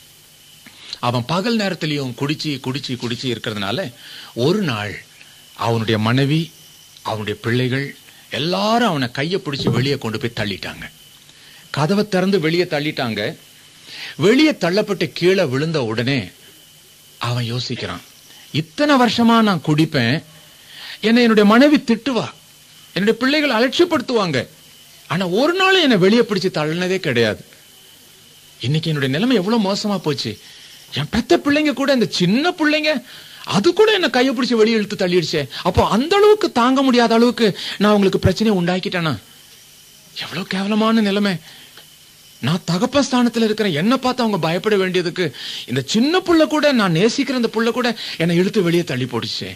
S1: அவன் பகல் நேரத்திலையும் குடிச்சு குடிச்சு குடிச்சு இருக்கிறதுனால ஒரு நாள் அவனுடைய மனைவி, அவனுடைய பிள்ளைகள் எல்லாரும் அவனை கையை பிடிச்சி வெளியே கொண்டு போய் தள்ளிட்டாங்க. கதவை திறந்து வெளியே தள்ளிட்டாங்க. வெளியே தள்ளப்பட்டு கீழே விழுந்த உடனே அவன் யோசிக்கிறான், இத்தனை வருஷமா நான் குடிப்பேன், என்னை என்னுடைய மனைவி திட்டுவா, என்னுடைய பிள்ளைகள் அலட்சியப்படுத்துவாங்க, ஆனா ஒரு நாள் என்னை வெளியே பிடிச்சு தள்ளினதே கிடையாது. இன்னைக்கு என்னுடைய நிலைமை எவ்வளவு மோசமா போச்சு. என் பெத்த பிள்ளைங்க கூட, இந்த சின்ன பிள்ளைங்க அது கூட என்ன கையை பிடிச்சி வெளியே இழுத்து தள்ளிடுச்சே. அப்போ அந்த அளவுக்கு தாங்க முடியாத அளவுக்கு நான் உங்களுக்கு பிரச்சனையை உண்டாக்கிட்டேனா? எவ்வளவு கேவலமான நிலைமை. நான் தகப்ப ஸ்தானத்துல இருக்கிறேன், என்ன பார்த்து அவங்க பயப்பட வேண்டியதுக்கு இந்த சின்ன புள்ள கூட, நான் நேசிக்கிற இந்த புள்ள கூட என்னை இழுத்து வெளியே தள்ளி போடுச்சே.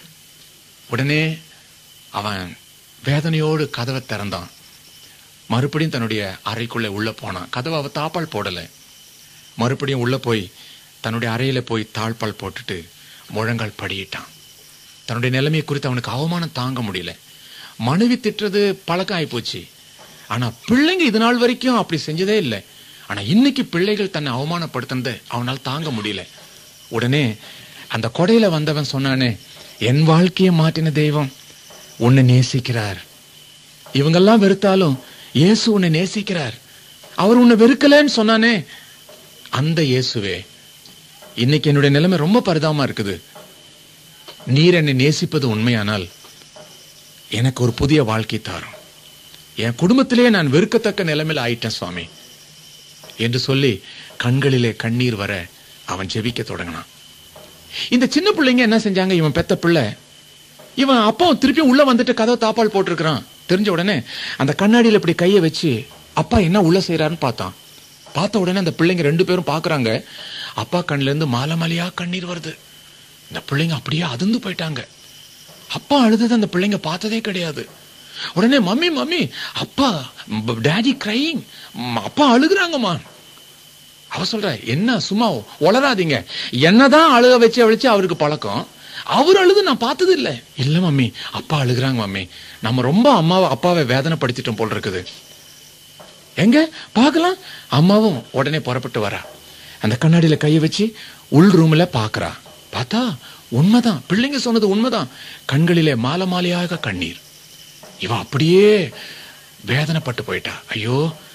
S1: உடனே அவன் வேதனையோடு கதவை திறந்தான். மறுபடியும் தன்னுடைய அறைக்குள்ள உள்ள போனான். கதவை அவ தாப்பால் போடல. மறுபடியும் உள்ள போய் தன்னுடைய அறையில போய் தாழ்பால் போட்டுட்டு முழங்கால் படியிட்டான். தன்னுடைய நிலைமையை குறித்து அவனுக்கு அவமானம் தாங்க முடியல. மனைவி திட்டுறது பழக்கம் ஆகி போச்சு. ஆனா பிள்ளைங்க இது நாள் வரைக்கும் அப்படி செஞ்சதே இல்லை. ஆனா இன்னைக்கு பிள்ளைகள் தன்னை அவமானப்படுத்தினது அவனால் தாங்க முடியல. உடனே அந்த கொடையில வந்தவன் சொன்னானே, என் வாழ்க்கையை மாற்றின தெய்வம் உன்னை நேசிக்கிறார். இவங்கெல்லாம் வெறுத்தாலும் இயேசு உன்னை நேசிக்கிறார். அவர் உன்னை வெறுக்கலன்னு சொன்னானே, அந்த இயேசுவே இன்னைக்கு என்னுடைய நிலைமை ரொம்ப பரிதாபமா இருக்குது. நீர் என்னை நேசிப்பது உண்மையானால் எனக்கு ஒரு புதிய வாழ்க்கை தாரும். என் குடும்பத்திலேயே நான் வெறுக்கத்தக்க நிலைமையில் ஆயிட்டேன் சுவாமி என்று சொல்லி கண்களிலே கண்ணீர் வர அவன் ஜெபிக்க தொடங்கினான். இந்த சின்ன பிள்ளைங்க என்ன செஞ்சாங்க, இவன் பெத்த பிள்ளை, இவன் அப்பாவும் திருப்பியும் உள்ள வந்துட்டு கதவை தாப்பால் போட்டிருக்கிறான். தெரிஞ்ச உடனே அந்த கண்ணாடியில் இப்படி கையை வச்சு அப்பா என்ன உள்ள செய்யறாருன்னு பார்த்தான். பார்த்த உடனே அந்த பிள்ளைங்க ரெண்டு பேரும் பாக்குறாங்க, அப்பா கண்ணுல இருந்து மாலை மாலையா கண்ணீர் வருது. இந்த பிள்ளைங்க அப்படியே அதிர்ந்து போயிட்டாங்க. அப்பா அழுதது அந்த பிள்ளைங்க பார்த்ததே கிடையாது. உடனே மம்மி மம்மி அப்பா, டாடி கிரையிங், அப்பா அழுகுறாங்கம்மா. அவ சொல்ற, என்ன சும்மா வளராதீங்க, என்னதான் அழுக வச்சு அழிச்சு அவருக்கு பழக்கம், அவர் அழுது நான் பார்த்தது இல்லை. இல்ல மம்மி, அப்பா அழுகுறாங்க மம்மி, நம்ம ரொம்ப அம்மாவை அப்பாவை வேதனைப்படுத்திட்டோம் போல் இருக்குது. எங்க பாக்கலாம். அம்மாவும் உடனே புறப்பட்டு வரா. அந்த கண்ணாடியில கையை வச்சு உள் ரூம்ல பாக்குறா. பார்த்தா உண்மைதான், பிள்ளைங்க சொன்னது உண்மைதான். கண்களிலே மாலை மாலையாக கண்ணீர். இவ அப்படியே வேதனைப்பட்டு போயிட்டா. ஐயோ,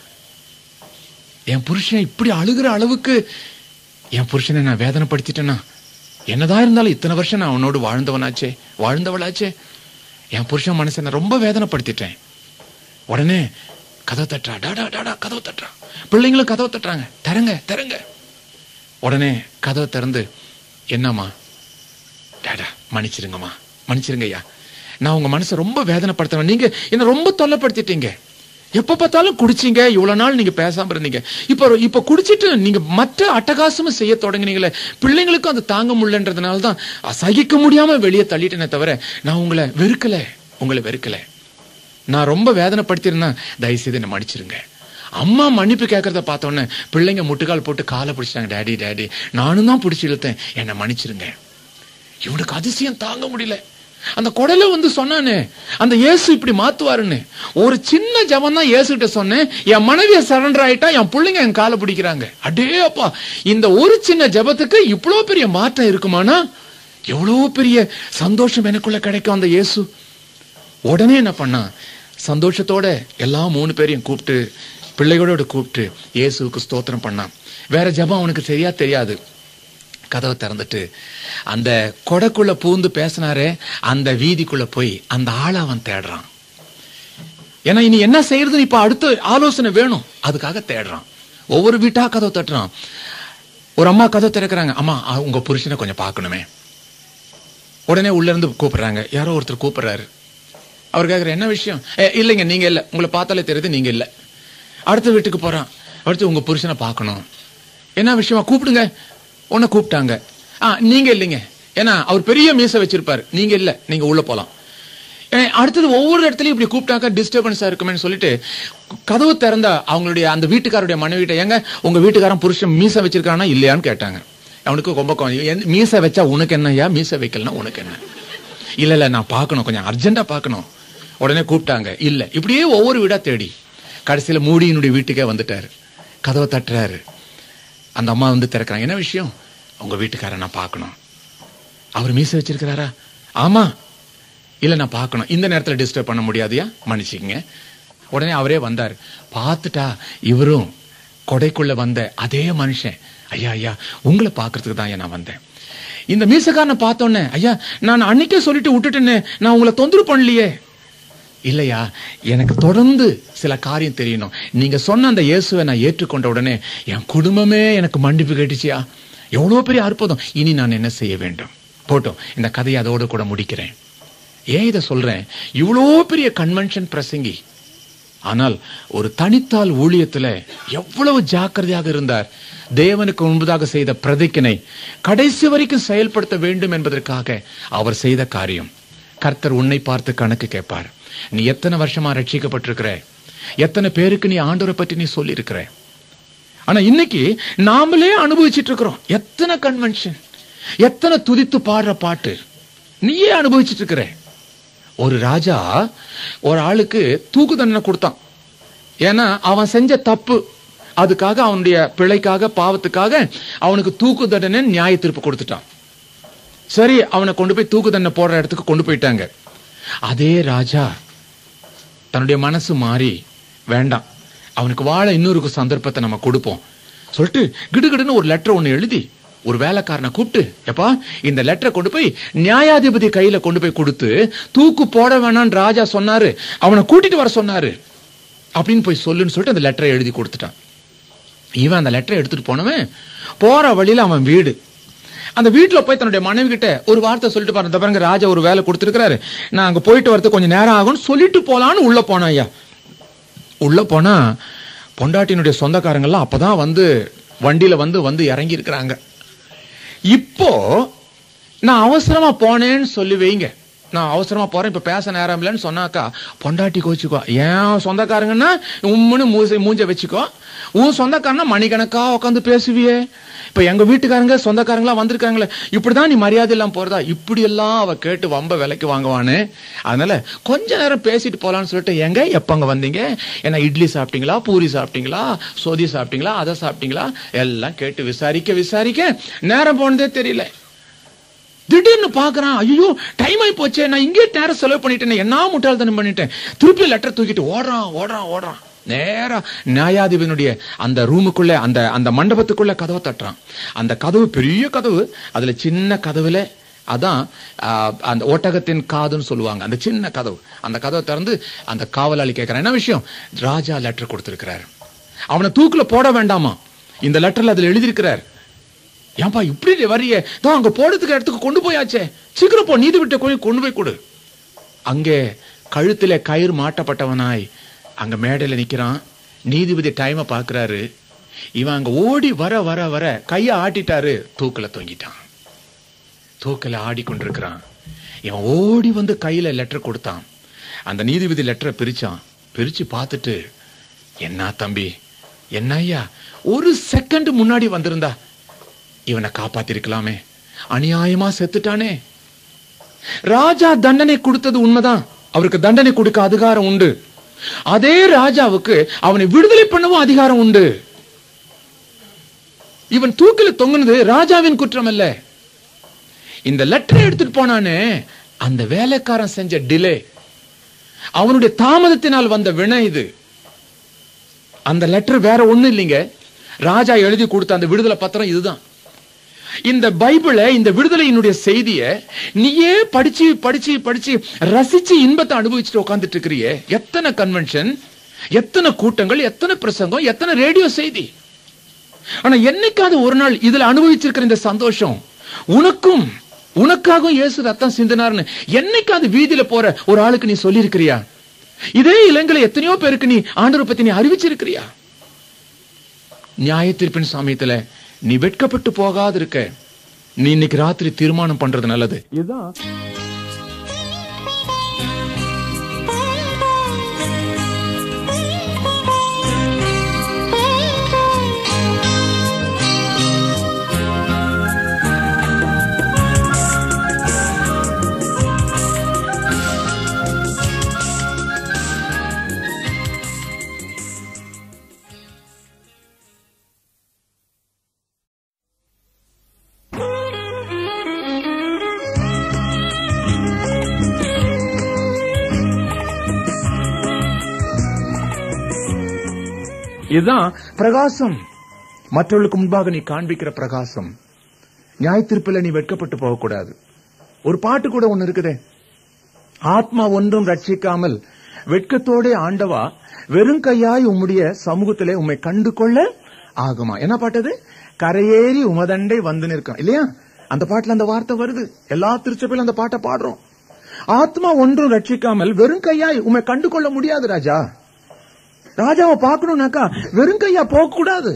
S1: என் புருஷன் இப்படி அழுகிற அளவுக்கு என் புருஷனை நான் வேதனைப்படுத்திட்டேனா? என்னதான் இருந்தாலும் இத்தனை வருஷம் நான் அவனோடு வாழ்ந்தவனாச்சே, வாழ்ந்தவளாச்சே. என் புருஷன் மனசை நான் ரொம்ப வேதனைப்படுத்திட்டேன். உடனே கதவை தட்டுறா, டாடா டாடா கதவை தட்டுறா. பிள்ளைங்களும் கதவை தட்டுறாங்க, தரங்க தரங்க. உடனே கதவை திறந்து, என்னம்மா? டாடா மன்னிச்சிருங்கம்மா, மன்னிச்சிருங்க ஐயா, நான் உங்க மனசை ரொம்ப வேதனைப்படுத்துவேன், நீங்க என்ன ரொம்ப தொல்லைப்படுத்திட்டீங்க. எப்ப பார்த்தாலும் குடிச்சீங்க, இவ்வளவு நாள் நீங்க பேசாம இருந்தீங்க, இப்ப இப்ப குடிச்சிட்டு நீங்க மற்ற அட்டகாசமும் செய்ய தொடங்கினீங்களே, பிள்ளைங்களுக்கும் அது தாங்க முடியலன்றதுனால தான் சகிக்க முடியாம வெளியே தள்ளிட்டேனே தவிர நான் உங்களை வெறுக்கல, உங்களை வெறுக்கல. நான் ரொம்ப வேதனைப்படுத்திருந்தா தயவுசெய்து என்ன மன்னிச்சிருங்க. அம்மா மன்னிப்பு கேட்கறத பார்த்தோன்னே பிள்ளைங்க முட்டுக்கால் போட்டு காலை பிடிச்சிட்டாங்க. டேடி டேடி, நானும் தான் பிடிச்சி இழுத்தேன், என்னை மன்னிச்சிருங்க. இவனுக்கு அதிசயம் தாங்க முடியல. அந்த கொடையில வந்து சொன்னானே, அந்த இயேசு இப்படி மாத்துவாருன்னு ஒரு சின்ன ஜபம் தான் இயேசு கிட்ட சொன்னேன். என் மனைவிய சரண்டர் ஆயிட்டா, என் பிள்ளைங்க என் காலை பிடிக்கிறாங்க. அடே அப்பா, இந்த ஒரு சின்ன ஜபத்துக்கு இவ்வளவு பெரிய மாற்றம் இருக்குமானா, எவ்வளவு பெரிய சந்தோஷம் எனக்குள்ள கிடைக்கும் அந்த இயேசு. உடனே என்ன பண்ணா, சந்தோஷத்தோட எல்லா மூணு பேரையும் கூப்பிட்டு, பிள்ளைகளோட கூப்பிட்டு இயேசுக்கு ஸ்தோத்திரம் பண்ணான். வேற ஜபம் அவனுக்கு சரியா தெரியாது. கதவை திறந்துட்டு அந்த கொடைக்குள்ள பூந்து பேசினாரே அந்த வீதிக்குள்ள போய் அந்த ஆளை அவன் தேடுறான். ஏன்னா இனி என்ன செய்யறதுன்னு இப்ப அடுத்த ஆலோசனை வேணும், அதுக்காக தேடுறான். ஒவ்வொரு வீட்டா கதவை தட்டுறான். ஒரு அம்மா கதவை திறக்கிறாங்க. அம்மா உங்க புருஷனை கொஞ்சம் பார்க்கணுமே. உடனே உள்ள இருந்து கூப்பிடுறாங்க. யாரோ ஒருத்தர் கூப்பிடுறாரு. அவர் கேட்குற என்ன விஷயம்? இல்லைங்க நீங்க இல்ல, உங்களை பார்த்தாலே தெரியுது நீங்க இல்ல. அடுத்த வீட்டுக்கு போறான். அடுத்து உங்க புருஷனை பார்க்கணும். என்ன விஷயமா? கூப்பிடுங்க. உன்னை கூப்பிட்டாங்க. ஆ நீங்க இல்லைங்க, ஏன்னா அவர் பெரிய மீசை வச்சிருப்பாரு. நீங்க இல்ல, நீங்க உள்ள போலாம். அடுத்தது ஒவ்வொரு இடத்துலயும் இப்படி கூப்பிட்டாக்க டிஸ்டர்பன்ஸா இருக்குமே சொல்லிட்டு கதவு திறந்தா அவங்களுடைய அந்த வீட்டுக்காரருடைய மனைவிட்ட, ஏங்க உங்க வீட்டுக்காரன் புருஷன் மீசை வச்சிருக்கானா இல்லையான்னு கேட்டாங்க. அவனுக்கு ரொம்ப மீசை வச்சா உனக்கு என்னையா, மீசை வைக்கலன்னா உனக்கு என்ன? இல்ல இல்ல நான் பார்க்கணும், கொஞ்சம் அர்ஜென்டா பார்க்கணும். உடனே கூப்பிட்டாங்க. இல்ல. இப்படியே ஒவ்வொரு வீடா தேடி கடைசியில மூடியினுடைய வீட்டுக்கே வந்துட்டாரு. கதவை தட்டுறாரு. அந்த அம்மா வந்து திறக்கிறாங்க. என்ன விஷயம்? உங்க வீட்டுக்காரன் நான் பார்க்கணும். அவர் மீசை வச்சிருக்கிறாரா? ஆமா. இல்ல நான் பார்க்கணும். இந்த நேரத்தில் டிஸ்டர்ப் பண்ண முடியாதியா, மன்னிச்சுக்கங்க. உடனே அவரே வந்தார். பார்த்துட்டா இவரும் கொடைக்குள்ள வந்த அதே மனுஷன். ஐயா ஐயா உங்களை பார்க்கறதுக்கு தான் நான் வந்தேன். இந்த மீசக்காரனை பார்த்தோன்னே, ஐயா நான் அன்னைக்கே சொல்லிட்டு விட்டுட்டேன்னு, நான் உங்களை தொந்தரவு பண்ணலையே. இல்லையா, எனக்கு தொடர்ந்து சில காரியம் தெரியணும். நீங்க சொன்ன அந்த இயேசுவை நான் ஏற்றுக்கொண்ட உடனே என் குடும்பமே எனக்கு மன்னிப்பு கேட்டுச்சியா. எவ்வளவு பெரிய அற்புதம். இனி நான் என்ன செய்ய வேண்டும்? போட்டோம், இந்த கதையை அதோடு கூட முடிக்கிறேன். ஏன் இதை சொல்றேன்? இவ்வளோ பெரிய கன்வென்ஷன் பிரசங்கி, ஆனால் ஒரு தனித்தால் ஊழியத்துல எவ்வளவு ஜாக்கிரதையாக இருந்தார். தேவனுக்கு முன்பதாக செய்த பிரதிக்கினை கடைசி வரைக்கும் செயல்படுத்த வேண்டும் என்பதற்காக அவர் செய்த காரியம். கர்த்தர் உன்னை பார்த்து கணக்கு கேட்பார். நீ எத்தனை வருஷமா ரட்சிக்கப்பட்டிருக்கிற? எத்தனை பேருக்கு நீ ஆண்டவரை பற்றி நீ சொல்லி இருக்கிற? ஆனா இன்னைக்கு நாமளே அனுபவிச்சுட்டு இருக்கிறோம். எத்தனை கன்வென்ஷன், எத்தனை துதித்து பாடுற பாட்டு நீயே அனுபவிச்சுட்டு இருக்கிற. ஒரு ராஜா ஒரு ஆளுக்கு தூக்கு தண்டனை கொடுத்தான். ஏன்னா அவன் செஞ்ச தப்பு, அதுக்காக அவனுடைய பிழைக்காக பாவத்துக்காக அவனுக்கு தூக்கு தண்டனை நியாய தீர்ப்பு கொடுத்துட்டான். சரி, அவனை கொண்டு போய் தூக்கு தண்டனை போடுற இடத்துக்கு கொண்டு போயிட்டாங்க. அதே ராஜா தன்னுடைய மனசு மாறி, வேண்டாம் அவனுக்கு வாழ இன்னொரு சந்தர்ப்பத்தை நம்ம கொடுப்போம் சொல்லிட்டு கிடுகிடுன்னு ஒரு லெட்டர் ஒன்னு எழுதி ஒரு வேலைக்காரனை கூப்பிட்டு, எப்பா இந்த லெட்டரை கொண்டு போய் நியாயாதிபதி கையில கொண்டு போய் கொடுத்து தூக்கு போட வேணான்னு ராஜா சொன்னாரு, அவனை கூட்டிட்டு வர சொன்னாரு அப்படின்னு போய் சொல்லுன்னு சொல்லிட்டு அந்த லெட்டரை எழுதி கொடுத்துட்டான். இவன் அந்த லெட்டரை எடுத்துட்டு போனவன் போற வழியில அவன் வீடு, அந்த வீட்டுல போய் தன்னுடைய மனைவி கிட்ட ஒரு வார்த்தை சொல்லிட்டு பாருங்க, பாருங்க ராஜா ஒரு வேலை கொடுத்துருக்காரு, நான் அங்க போயிட்டு வரது கொஞ்சம் நேரம் ஆகும்னு சொல்லிட்டு போலான்னு உள்ள போனா. ஐயா உள்ள போனா பொண்டாட்டினுடைய சொந்தக்காரங்க எல்லாம் அப்பதான் வந்து வண்டியில வந்து வந்து இறங்கி இருக்கிறாங்க. இப்போ நான் அவசரமா போனேன்னு சொல்லி வைங்க, நான் அவசரமா போறேன் இப்ப பேச நேரம் இல்லைன்னு சொன்னாக்கா பொண்டாட்டி கோச்சுக்கோ. ஏன் சொந்தக்காரங்கன்னா உம்முன்னு மூசை மூஞ்ச வச்சுக்கோ, உன் சொந்தக்காரனா மணிக்கணக்கா உட்காந்து பேசுவியே. இப்ப எங்க வீட்டுக்காரங்க சொந்தக்காரங்களா வந்திருக்காங்களே, இப்படிதான் நீ மரியாதை எல்லாம் போறதா? இப்படி எல்லாம் அவ கேட்டு வம்ப விலைக்கு வாங்குவானு. அதனால கொஞ்ச நேரம் பேசிட்டு போலான்னு சொல்லிட்டு, எங்க எப்பங்க வந்தீங்க, ஏன்னா இட்லி சாப்பிட்டீங்களா, பூரி சாப்பிட்டீங்களா, சோதி சாப்பிட்டீங்களா, அதை சாப்பிட்டீங்களா, எல்லாம் கேட்டு விசாரிக்க விசாரிக்க நேரம் போனதே தெரியல. திடீர்னு பாக்குறான், ஐயோ டைம் ஆகி போச்சே, நான் இங்கே நேரம் செலவு பண்ணிட்டேன், என்ன முட்டாள்தனம் பண்ணிட்டேன். திருப்பி லெட்டர் தூக்கிட்டு ஓடுறான் ஓடுறான் ஓடுறான். நேரா நியாயாதிபதியினுடைய அந்த ரூமுக்குள்ள, அந்த அந்த மண்டபத்துக்குள்ள கதவை தட்டுறான். அந்த கதவு பெரிய கதவு, அதுல சின்ன கதவுல அதான் அந்த ஒட்டகத்தின் காதுன்னு சொல்லுவாங்க, அந்த சின்ன கதவு. அந்த கதவை திறந்து அந்த காவலாளி கேட்கிறான், என்ன விஷயம்? ராஜா லெட்டர் கொடுத்திருக்கிறார், அவனை தூக்குல போட வேண்டாமா, இந்த லெட்டர்ல அதுல எழுதியிருக்கிறார். ஏன்பா இப்படி வரிய, தான் அங்க போடுறதுக்கு இடத்துக்கு கொண்டு போயாச்சே, சீக்கிரம் போ, நீதி விட்ட கோயில் கொண்டு போய் கொடு. அங்கே கழுத்துல கயிறு மாட்டப்பட்டவனாய் அங்க மேடையில நிக்கிறான். நீதிபதி டைமை பாக்குறாரு. இவன் அங்க ஓடி வர வர வர கைய ஆட்டிட்டாரு, தூக்கல தொங்கிட்டான். தூக்கல ஆடிக்கொண்டிருக்கிறான். இவன் ஓடி வந்து கையில லெட்டர் கொடுத்தான். அந்த நீதிபதி லெட்டரை பிரிச்சான். பிரிச்சு பார்த்துட்டு, என்ன தம்பி, என்ன ஐயா, ஒரு செகண்ட் முன்னாடி வந்திருந்தா இவனை காப்பாத்திருக்கலாமே, அநியாயமா செத்துட்டானே. ராஜா தண்டனை கொடுத்தது உண்மைதான், அவருக்கு தண்டனை கொடுக்க அதிகாரம் உண்டு. அதே ராஜாவுக்கு அவனை விடுதலை பண்ணவும் அதிகாரம் உண்டு. இவன் தூக்கில் தொங்குனது ராஜாவின் குற்றம் அல்ல. இந்த லெட்டரை எடுத்துட்டு போனானே அந்த வேலைக்காரன் செஞ்ச டிலே, அவனுடைய தாமதத்தினால் வந்த வினை இது. அந்த லெட்டர் வேற ஒண்ணு இல்லைங்க, ராஜா எழுதி கொடுத்த அந்த விடுதலை பத்திரம் இதுதான். இந்த பைபிளை, இந்த விடுதலையினுடைய செய்தியை நீயே படிச்சு படிச்சு படிச்சு ரசிச்சு இன்பத்தை அனுபவிச்சுட்டு உட்கார்ந்துட்டு இருக்கிறியே. எத்தனை கன்வென்ஷன், எத்தனை கூட்டங்கள், எத்தனை பிரசங்கம், எத்தனை ரேடியோ செய்தி. ஆனா என்னைக்காவது ஒரு நாள் இதுல அனுபவிச்சிருக்கிற இந்த சந்தோஷம் உனக்கும் உனக்காகவும் இயேசு ரத்தம் சிந்தினார்னு என்னைக்காவது வீதியில போற ஒரு ஆளுக்கு நீ சொல்லி இருக்கிறியா? இதே இலங்கையில எத்தனையோ பேருக்கு நீ ஆண்டவரை பத்தி நீ அறிவிச்சிருக்கிறியா? நியாய தீர்ப்பின் சமயத்துல நீ வெட்கப்பட்டு போகாது இருக்க நீ இன்னைக்கு ராத்திரி தீர்மானம் பண்றது நல்லது. இதுதான் இதுதான் பிரகாசம். மற்றவர்களுக்கு முன்பாக நீ காண்பிக்கிற பிரகாசம். நியாய தீர்ப்பில் நீ வெட்கப்பட்டு போகக்கூடாது. ஒரு பாட்டு கூட ஒன்னு இருக்குதே, ஆத்மா ஒன்றும் ரட்சிக்காமல் வெட்கத்தோட ஆண்டவா வெறும் கையாய் உம்முடைய சமூகத்திலே உம்மை கண்டு கொள்ள ஆகுமா. என்ன பாட்டது? கரையேறி உமதண்டை வந்து நிற்கும் இல்லையா? அந்த பாட்டுல அந்த வார்த்தை வருது. எல்லா திருச்சபையிலும் அந்த பாட்டை பாடுறோம். ஆத்மா ஒன்றும் ரட்சிக்காமல் வெறும் கையாய் உம்மை கண்டு கொள்ள முடியாது ராஜா. ராஜாவை பார்க்கணும்னாக்கா வெறும் கையா போக கூடாது.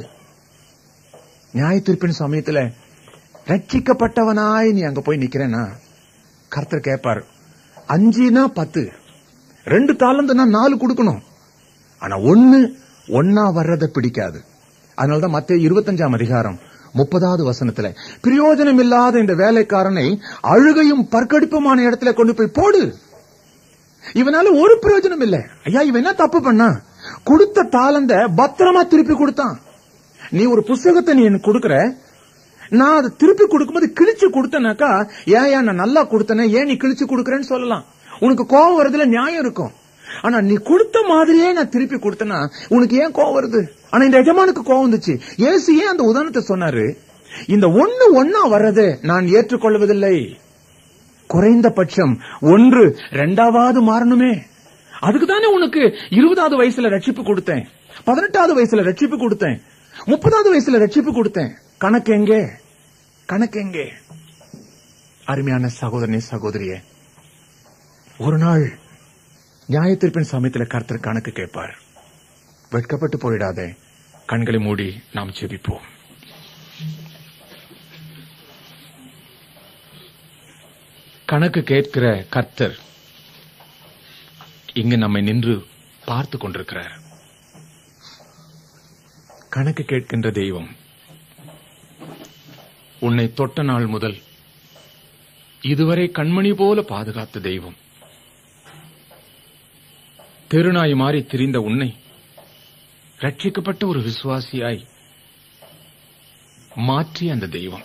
S1: நியாய தீர்ப்பின் சமயத்துல ரட்சிக்கப்பட்டவனாய் நீ அங்க போய் நிக்கிறேன்னா கர்த்தர் கேட்பாரு, அஞ்சுனா பத்து, ரெண்டு தாளந்துனா நாலு கொடுக்கணும். ஆனா ஒன்னு ஒன்னா வர்றத பிடிக்காது. அதனாலதான் மத்தேயு இருபத்தஞ்சாம் அதிகாரம் முப்பதாவது வசனத்துல பிரயோஜனம் இல்லாத இந்த வேலைக்காரனை அழுகையும் பற்கடிப்புமான இடத்துல கொண்டு போய் போடு. இவனால ஒரு பிரயோஜனம் இல்ல. ஐயா இவன் என்ன தப்பு பண்ணா? கொடுத்த தாளந்த பத்திரமா திருப்பி கொடுத்தான். நீ ஒரு புஸ்தகத்தை நீ எனக்கு கொடுக்கற, நான் அதை திருப்பி கொடுக்கும்போது கிழிச்சு கொடுத்தனாக்கா ஏன் நான் நல்லா கொடுத்தனே, ஏன் நீ கிழிச்சு கொடுக்கறேன்னு சொல்லலாம். உனக்கு கோவம் வருதுல நியாயம் இருக்கும். ஆனா நீ கொடுத்த மாதிரியே நான் திருப்பி கொடுத்தனா உனக்கு ஏன் கோவம் வருது? ஆனா இந்த எஜமானுக்கு கோவம் வந்துச்சு. இயேசு ஏன் அந்த உதாரணத்தை சொன்னாரு? இந்த ஒண்ணு ஒன்னா வர்றது நான் ஏற்றுக்கொள்வதில்லை. குறைந்தபட்சம் ஒன்று ரெண்டாவது மாறணுமே. அதுக்குதானே உனக்கு இருபதாவது வயசுல ரட்சிப்பு கொடுத்தேன், பதினெட்டாவது வயசுல ரட்சிப்பு கொடுத்தேன், முப்பதாவது வயசுல ரட்சிப்பு கொடுத்தேன். கணக்கு எங்கே? கணக்கு எங்கே? அருமையான சகோதரனே சகோதரியே, ஒரு நாள் நியாய தீர்ப்பின் சமயத்துல கர்த்தர் கணக்கு கேட்பார். வெட்கப்பட்டு போயிடாதே. கண்களை மூடி நாம் ஜெபிப்போம். கணக்கு கேட்கிற கர்த்தர் இங்கு நம்மை நின்று பார்த்து கொண்டிருக்கிறார். கணக்கு கேட்கின்ற தெய்வம், உன்னை தொட்ட நாள் முதல் இதுவரை கண்மணி போல பாதுகாத்த தெய்வம், தெருநாய் மாறி திரிந்த உன்னை ரட்சிக்கப்பட்ட ஒரு விசுவாசியாய் மாற்றி அந்த தெய்வம்,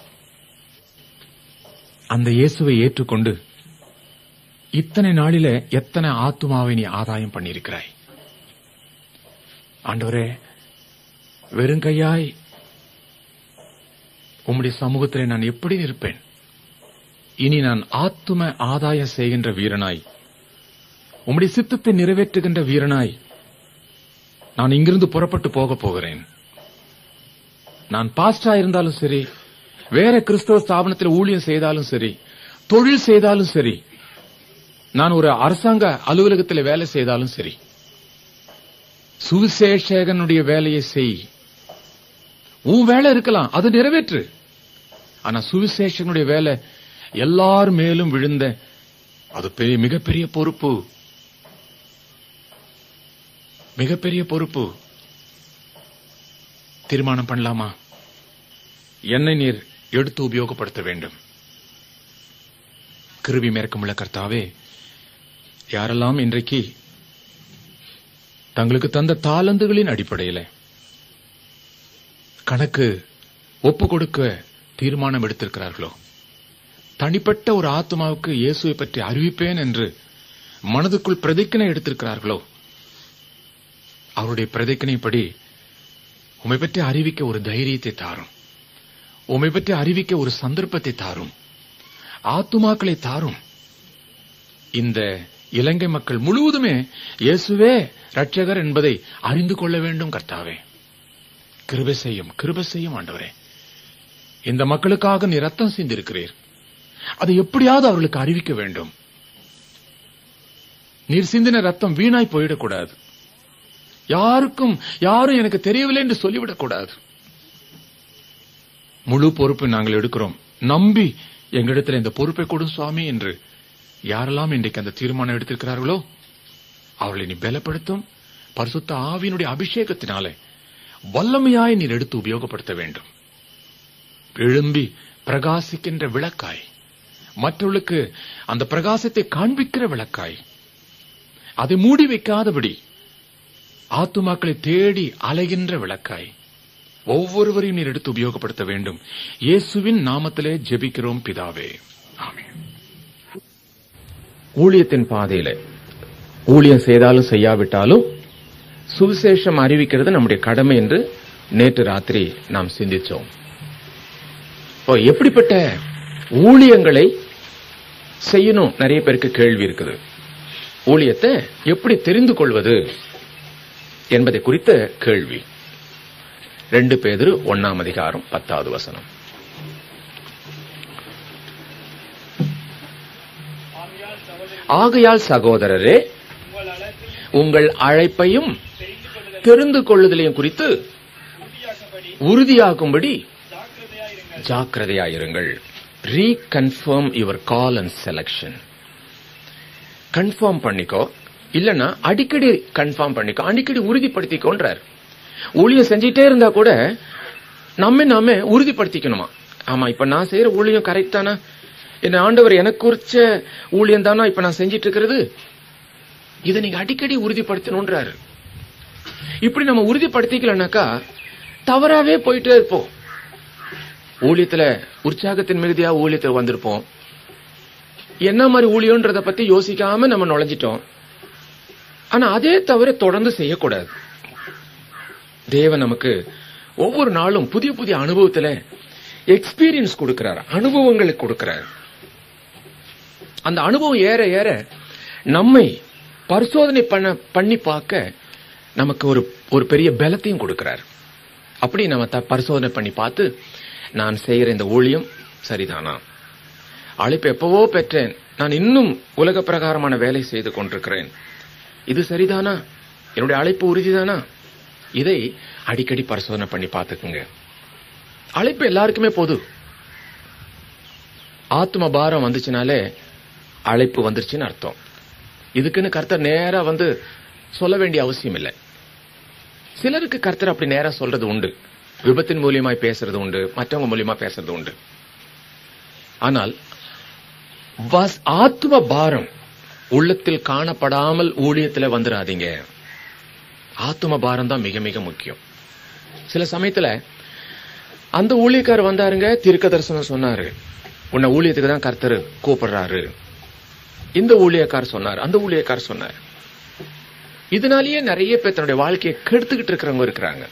S1: அந்த இயேசுவை ஏற்றுக்கொண்டு இத்தனை நாளில எத்தனை ஆத்துமாவை நீ ஆதாயம் பண்ணியிருக்கிறாய். ஆண்டவரே, வெறுங்கையாய் உம்முடைய சமூகத்திலே நான் எப்படி இருப்பேன்? இனி நான் ஆத்தும ஆதாயம் செய்கின்ற வீரனாய், உம்முடைய சித்தத்தை நிறைவேற்றுகின்ற வீரனாய் நான் இங்கிருந்து புறப்பட்டு போக போகிறேன். நான் பாஸ்டா இருந்தாலும் சரி, வேற கிறிஸ்தவ ஸ்தாபனத்தில் ஊழியம் செய்தாலும் சரி, தொழில் செய்தாலும் சரி, நான் ஒரு அரசாங்க அலுவலகத்தில் வேலை செய்தாலும் சரி, சுவிசேஷகனுடைய வேலையை செய். உன் வேலை இருக்கலாம், அது நிறைவேற்று. ஆனா சுவிசேஷகனுடைய வேலை எல்லார் மேலும் விழுந்த அது பெரிய மிகப்பெரிய பொறுப்பு, மிகப்பெரிய பொறுப்பு. தீர்மானம் பண்ணலாமா? என்னை நீர் எடுத்து உபயோகப்படுத்த வேண்டும். கிருபை மேற்கமுள்ள கர்த்தாவே, யாரெல்லாம் இன்றைக்கு தங்களுக்கு தந்த தாளந்துகளின் அடிப்படையில் கணக்கு ஒப்பு கொடுக்க தீர்மானம் எடுத்திருக்கிறார்களோ, தனிப்பட்ட ஒரு ஆத்மாவுக்கு இயேசுவை பற்றி அறிவிப்பேன் என்று மனதுக்குள் பிரதிக்கனை எடுத்திருக்கிறார்களோ, அவருடைய பிரதிக்கனைப்படி உம்மை பற்றி அறிவிக்க ஒரு தைரியத்தை தாரும், உம்மை பற்றி அறிவிக்க ஒரு சந்தர்ப்பத்தை தாரும், ஆத்துமாக்களை தாரும். இந்த இலங்கை மக்கள் முழுவதுமே இயேசுவே ரட்சகர் என்பதை அறிந்து கொள்ள வேண்டும். கர்த்தாவே, கிருபை செய்யும், கிருபை செய்யும் ஆண்டவரே. இந்த மக்களுக்காக நீ ரத்தம் சிந்திருக்கிறீர், அதை எப்படியாவது அவர்களுக்கு அறிவிக்க வேண்டும். நீர் சிந்தின ரத்தம் வீணாய் போயிடக்கூடாது. யாருக்கும் யாரும் எனக்கு தெரியவில்லை என்று சொல்லிவிடக்கூடாது. முழு பொறுப்பை நாங்கள் எடுக்கிறோம். நம்பி எங்களிடத்தில் இந்த பொறுப்பை கொடும் சுவாமி என்று யாரெல்லாம் இன்றைக்கு அந்த தீர்மானம் எடுத்திருக்கிறார்களோ அவர்களை நீ பலப்படுத்தும். பரிசுத்த ஆவியினுடைய அபிஷேகத்தினாலே வல்லமையாய் நீர் எடுத்து உபயோகப்படுத்த வேண்டும். எழும்பி பிரகாசிக்கின்ற விளக்காய், மற்றவர்களுக்கு அந்த பிரகாசத்தை காண்பிக்கிற விளக்காய், அதை மூடி வைக்காதபடி ஆத்துமாக்களை தேடி அலைகின்ற விளக்காய் ஒவ்வொருவரையும் நீர் எடுத்து உபயோகப்படுத்த வேண்டும். இயேசுவின் நாமத்திலே ஜெபிக்கிறோம் பிதாவே, ஆமென். ஊழியத்தின் பாதையில ஊழியம் செய்தாலும் செய்யாவிட்டாலும் சுவிசேஷம் அறிவிக்கிறது நம்முடைய கடமை என்று நேற்று ராத்திரி நாம் சிந்திச்சோம். எப்படிப்பட்ட ஊழியங்களை செய்யணும்? நிறைய பேருக்கு கேள்வி இருக்குது. ஊழியத்தை எப்படி தெரிந்து கொள்வது என்பதை குறித்த கேள்வி. ரெண்டு பேதுரு ஒன்னாம் அதிகாரம் பத்தாவது வசனம். ஆகையால் சகோதரரே, உங்கள் அழைப்பையும் தெரிந்து கொள்ளுதலையும் குறித்து உறுதியாகும்படி ஜாக்கிரதையாயிருங்கள். Reconfirm your call and selection. Confirm பண்ணிக்கோ, இல்லன்னா அடிக்கடி கன்ஃபார்ம் பண்ணிக்கோ, அடிக்கடி உறுதிப்படுத்திக்கோன்றார். ஊழியம் செஞ்சிட்டே இருந்தா கூட நம்ம நாம உறுதிப்படுத்திக்கணுமா? ஆமா, இப்ப நான் செய்யற ஊழியம் கரெக்ட் தானா? என்ன ஆண்டவர் எனக்கு குறிச்ச ஊழியம் தானா இப்ப நான் செஞ்சிட்டு இருக்கிறது? இதை நீங்க அடிக்கடி உறுதிப்படுத்தணும்ன்றாரு. இப்படி நம்ம உறுதிப்படுத்திக்கலனாக்கா தவறாவே போயிட்டே இருப்போம். ஊழியத்துல உற்சாகத்தின் மிகுதியா ஊழியத்துல வந்திருப்போம். என்ன மாதிரி ஊழியம்ன்றத பத்தி யோசிக்காம நம்ம நுழைஞ்சிட்டோம். ஆனா அதே தவிர தொடர்ந்து செய்யக்கூடாது. தேவன் நமக்கு ஒவ்வொரு நாளும் புதிய புதிய அனுபவத்துல எக்ஸ்பீரியன்ஸ் கொடுக்கிறார், அனுபவங்களுக்கு கொடுக்கிறார். அந்த அனுபவம் ஏற ஏற நம்மை பரிசோதனை பண்ண பண்ணி பார்க்க நமக்கு ஒரு ஒரு பெரிய பலத்தையும் கொடுக்கிறார். அப்படி நம்ம பரிசோதனை பண்ணி பார்த்து, நான் செய்கிற இந்த ஊழியம் சரிதானா? அழைப்பு எப்பவோ பெற்றேன், நான் இன்னும் உலக பிரகாரமான வேலை செய்து கொண்டிருக்கிறேன், இது சரிதானா? என்னுடைய அழைப்பு உறுதிதானா? இதை அடிக்கடி பரிசோதனை பண்ணி பார்த்துக்குங்க. அழைப்பு எல்லாருக்குமே பொது. ஆத்ம பாரம் வந்துச்சுனாலே அழைப்பு வந்துருச்சுன்னு அர்த்தம். இதுக்குன்னு கர்த்தர் நேரா வந்து சொல்ல வேண்டிய அவசியம் இல்லை. சிலருக்கு கர்த்தர் அப்படி நேரா சொல்றது உண்டு, விபத்தின் மூலியமாய் பேசுறது உண்டு, மற்றவங்க மூலியமா பேசுறது உண்டு. ஆனால் ஆத்ம பாரம் உள்ளத்தில் காணப்படாமல் ஊழியத்தில் வந்துடாதீங்க. ஆத்ம பாரம் தான் மிக மிக முக்கியம். சில சமயத்துல அந்த ஊழியக்காரர் வந்தாருங்க, தீர்க்க தரிசனம் சொன்னாரு, உன்னை ஊழியத்துக்கு தான் கர்த்தர் கூப்பிடுறாரு. இந்த ஊழியக்காரர் சொன்னார், அந்த ஊழியக்காரர் சொன்னார். இதனாலேயே நிறைய பேர் தன்னுடைய வாழ்க்கையை கெடுத்துக்கிட்டு இருக்கிறவங்க இருக்கிறாங்க.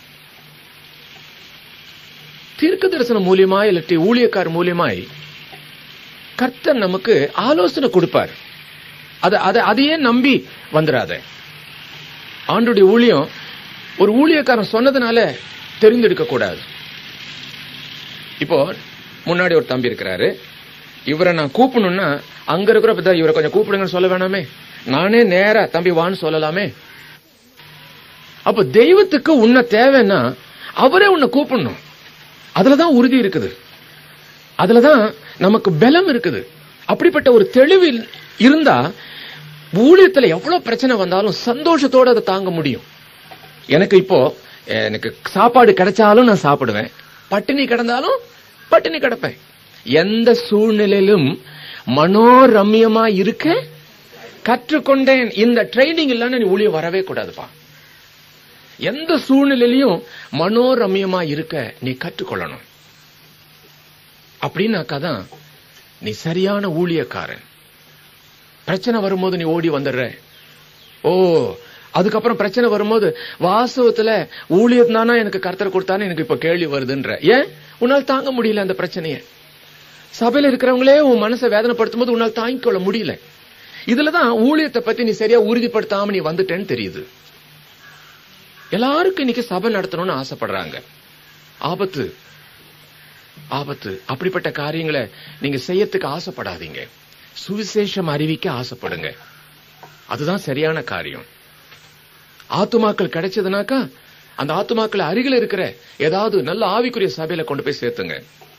S1: தீர்க்க தரிசனம் மூலியமாய் இல்லாட்டி ஊழியக்காரர் மூலியமாய் கர்த்தர் நமக்கு ஆலோசனை கொடுப்பார். அதையே நம்பி வந்துடாத. ஆண்டுடைய ஊழியம் ஒரு ஊழியக்காரன் சொன்னதுனால தெரிந்தெடுக்க கூடாது. இப்போ முன்னாடி ஒரு தம்பி இருக்கிறாரு, இவரை நான் கூப்பிடணும்னா அங்க இருக்கிற இவரை கொஞ்சம் கூப்பிடுங்கன்னு சொல்ல வேணாமே? நானே நேரா தம்பி வான்னு சொல்லலாமே? அப்ப தெய்வத்துக்கு உன்னை தேவைன்னா அவரே உன்னை கூப்பிடணும். அதுலதான் உறுதி இருக்குது, அதுலதான் நமக்கு பலம் இருக்குது. அப்படிப்பட்ட ஒரு தெளிவு இருந்தா ஊழியத்துல எவ்வளவு பிரச்சனை வந்தாலும் சந்தோஷத்தோட அதை தாங்க முடியும். எனக்கு இப்போ எனக்கு சாப்பாடு கிடைச்சாலும் நான் சாப்பிடுவேன், பட்டினி கிடந்தாலும் பட்டினி கிடப்பேன். எந்த சூழ்நிலையிலும் மனோரம்யமா இருக்க கற்றுக்கொண்டேன். இந்த ட்ரைனிங் இல்லைன்னு நீ ஊழியம் வரவே கூடாதுப்பா. எந்த சூழ்நிலையிலும் மனோரம்யமா இருக்க நீ கற்றுக்கொள்ளணும். அப்படின்னாக்காதான் நீ சரியான ஊழியக்காரன். பிரச்சனை வரும்போது நீ ஓடி வந்துடுற. ஓ, அதுக்கப்புறம் பிரச்சனை வரும்போது வாசவத்துல ஊழியம் தானா எனக்கு கர்த்தர் கொடுத்தானே எனக்கு இப்ப கேள்வி வருதுன்ற. ஏன்? உன்னால் தாங்க முடியல அந்த பிரச்சனைய. சபையில இருக்கிறவங்களே உன் மனசை வேதனைப்படுத்தும் போது உன்னால் தாங்கிக் கொள்ள முடியல. இதுலதான் ஊழியத்தை பத்தி நீ சரியா உறுதிப்படுத்தாம நீ வந்துட்டேன்னு தெரியுது. எல்லாருக்கும் இன்னைக்கு சபை நடத்தணும்னு ஆசைப்படுறாங்க. ஆபத்து, ஆபத்து. அப்படிப்பட்ட காரியங்களை நீங்க செய்யறதுக்கு ஆசைப்படாதீங்க. சுவிசேஷம் அறிவிக்க ஆசைப்படுங்க. அதுதான் சரியான காரியம். ஆத்துமாக்கள் கிடைச்சதுனாக்கா அந்த ஆத்துமாக்கள் அருகில் இருக்கிற ஏதாவது நல்ல ஆவிக்குரிய சபையில கொண்டு போய் சேர்த்துங்க.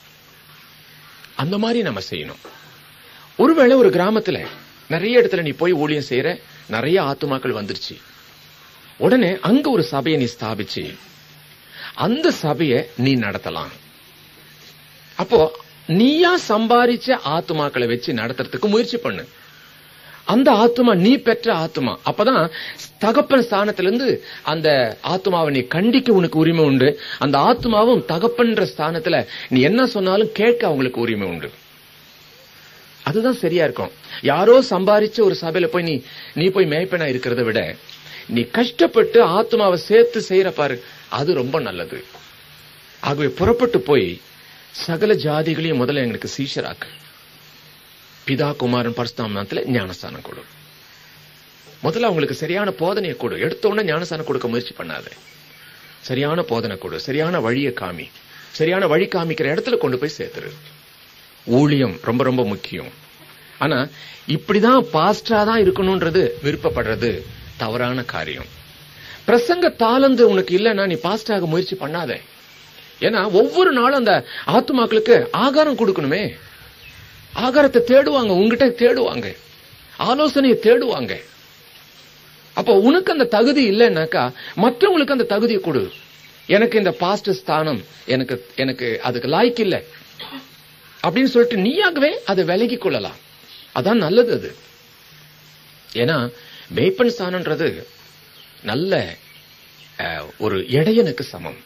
S1: அந்த மாதிரி நம்ம செய்யணும். ஒருவேளை ஒரு கிராமத்துல நிறைய இடத்துல நீ போய் ஊழியம் செய்யற, நிறைய ஆத்துமாக்கள் வந்துருச்சு. உடனே அங்க ஒரு சபையை நீ ஸ்தாபிச்சு அந்த சபையை நீ நடத்தலாம். அப்போ நீயா சம்பாதிச்ச ஆத்துமாக்களை வச்சு நடத்துறதுக்கு முயற்சி பண்ணு. அந்த ஆத்துமா நீ பெற்ற ஆத்துமா. அப்பதான் தகப்பன் ஸ்தானத்திலிருந்து அந்த ஆத்துமாவை நீ கண்டிக்க உனக்கு உரிமை உண்டு. அந்த ஆத்துமாவும் தகப்பன்ற ஸ்தானத்துல நீ என்ன சொன்னாலும் கேட்க அவங்களுக்கு உரிமை உண்டு. அதுதான் சரியா இருக்கும். யாரோ சம்பாதிச்ச ஒரு சபையில போய் நீ நீ போய் மேய்ப்பனா இருக்கிறத விட நீ கஷ்டப்பட்டு ஆத்துமாவை சேர்த்து செய்யற பாரு, அது ரொம்ப நல்லது. ஆகவே புறப்பட்டு போய் சகல ஜாதிகளையும் முதல்ல எங்களுக்கு சீஷராக்கு. பிதா குமாரன் பரிசுத்தாம் நாமத்திலே ஞானஸ்தானம் கொடு. முதல்ல அவங்களுக்கு சரியான போதனையை கொடு. எடுத்த உடனே ஞானஸ்தானம் கொடுக்க முயற்சி பண்ணாத. சரியான போதனை கொடு, சரியான வழியை காமி. சரியான வழி காமிக்கிற இடத்துல கொண்டு போய் சேர்த்துரு. ஊழியம் ரொம்ப ரொம்ப முக்கியம். ஆனா இப்படிதான் பாஸ்டரா தான் இருக்கணும்ன்றது விருப்பப்படுறது தவறான காரியம். பிரசங்க தாளந்து உனக்கு இல்லைன்னா நீ பாஸ்டராக முயற்சி பண்ணாத. ஏன்னா ஒவ்வொரு நாளும் அந்த ஆத்துமாக்களுக்கு ஆகாரம் கொடுக்கணுமே. ஆகாரத்தை தேடுவாங்க, உங்ககிட்ட தேடுவாங்க, ஆலோசனையை தேடுவாங்க. அப்போ உனக்கு அந்த தகுதி இல்லைன்னாக்கா மற்றவங்களுக்கு அந்த தகுதியை கொடு. எனக்கு இந்த பாஸ்டர் ஸ்தானம் எனக்கு எனக்கு அதுக்கு லாய்க்கு இல்லை அப்படின்னு சொல்லிட்டு நீயாகவே அதை விலகி கொள்ளலாம். அதான் நல்லது. அது ஏன்னா மேய்ப்பன் ஸ்தானம்ன்றது நல்ல ஒரு இடையனுக்கு சமம்.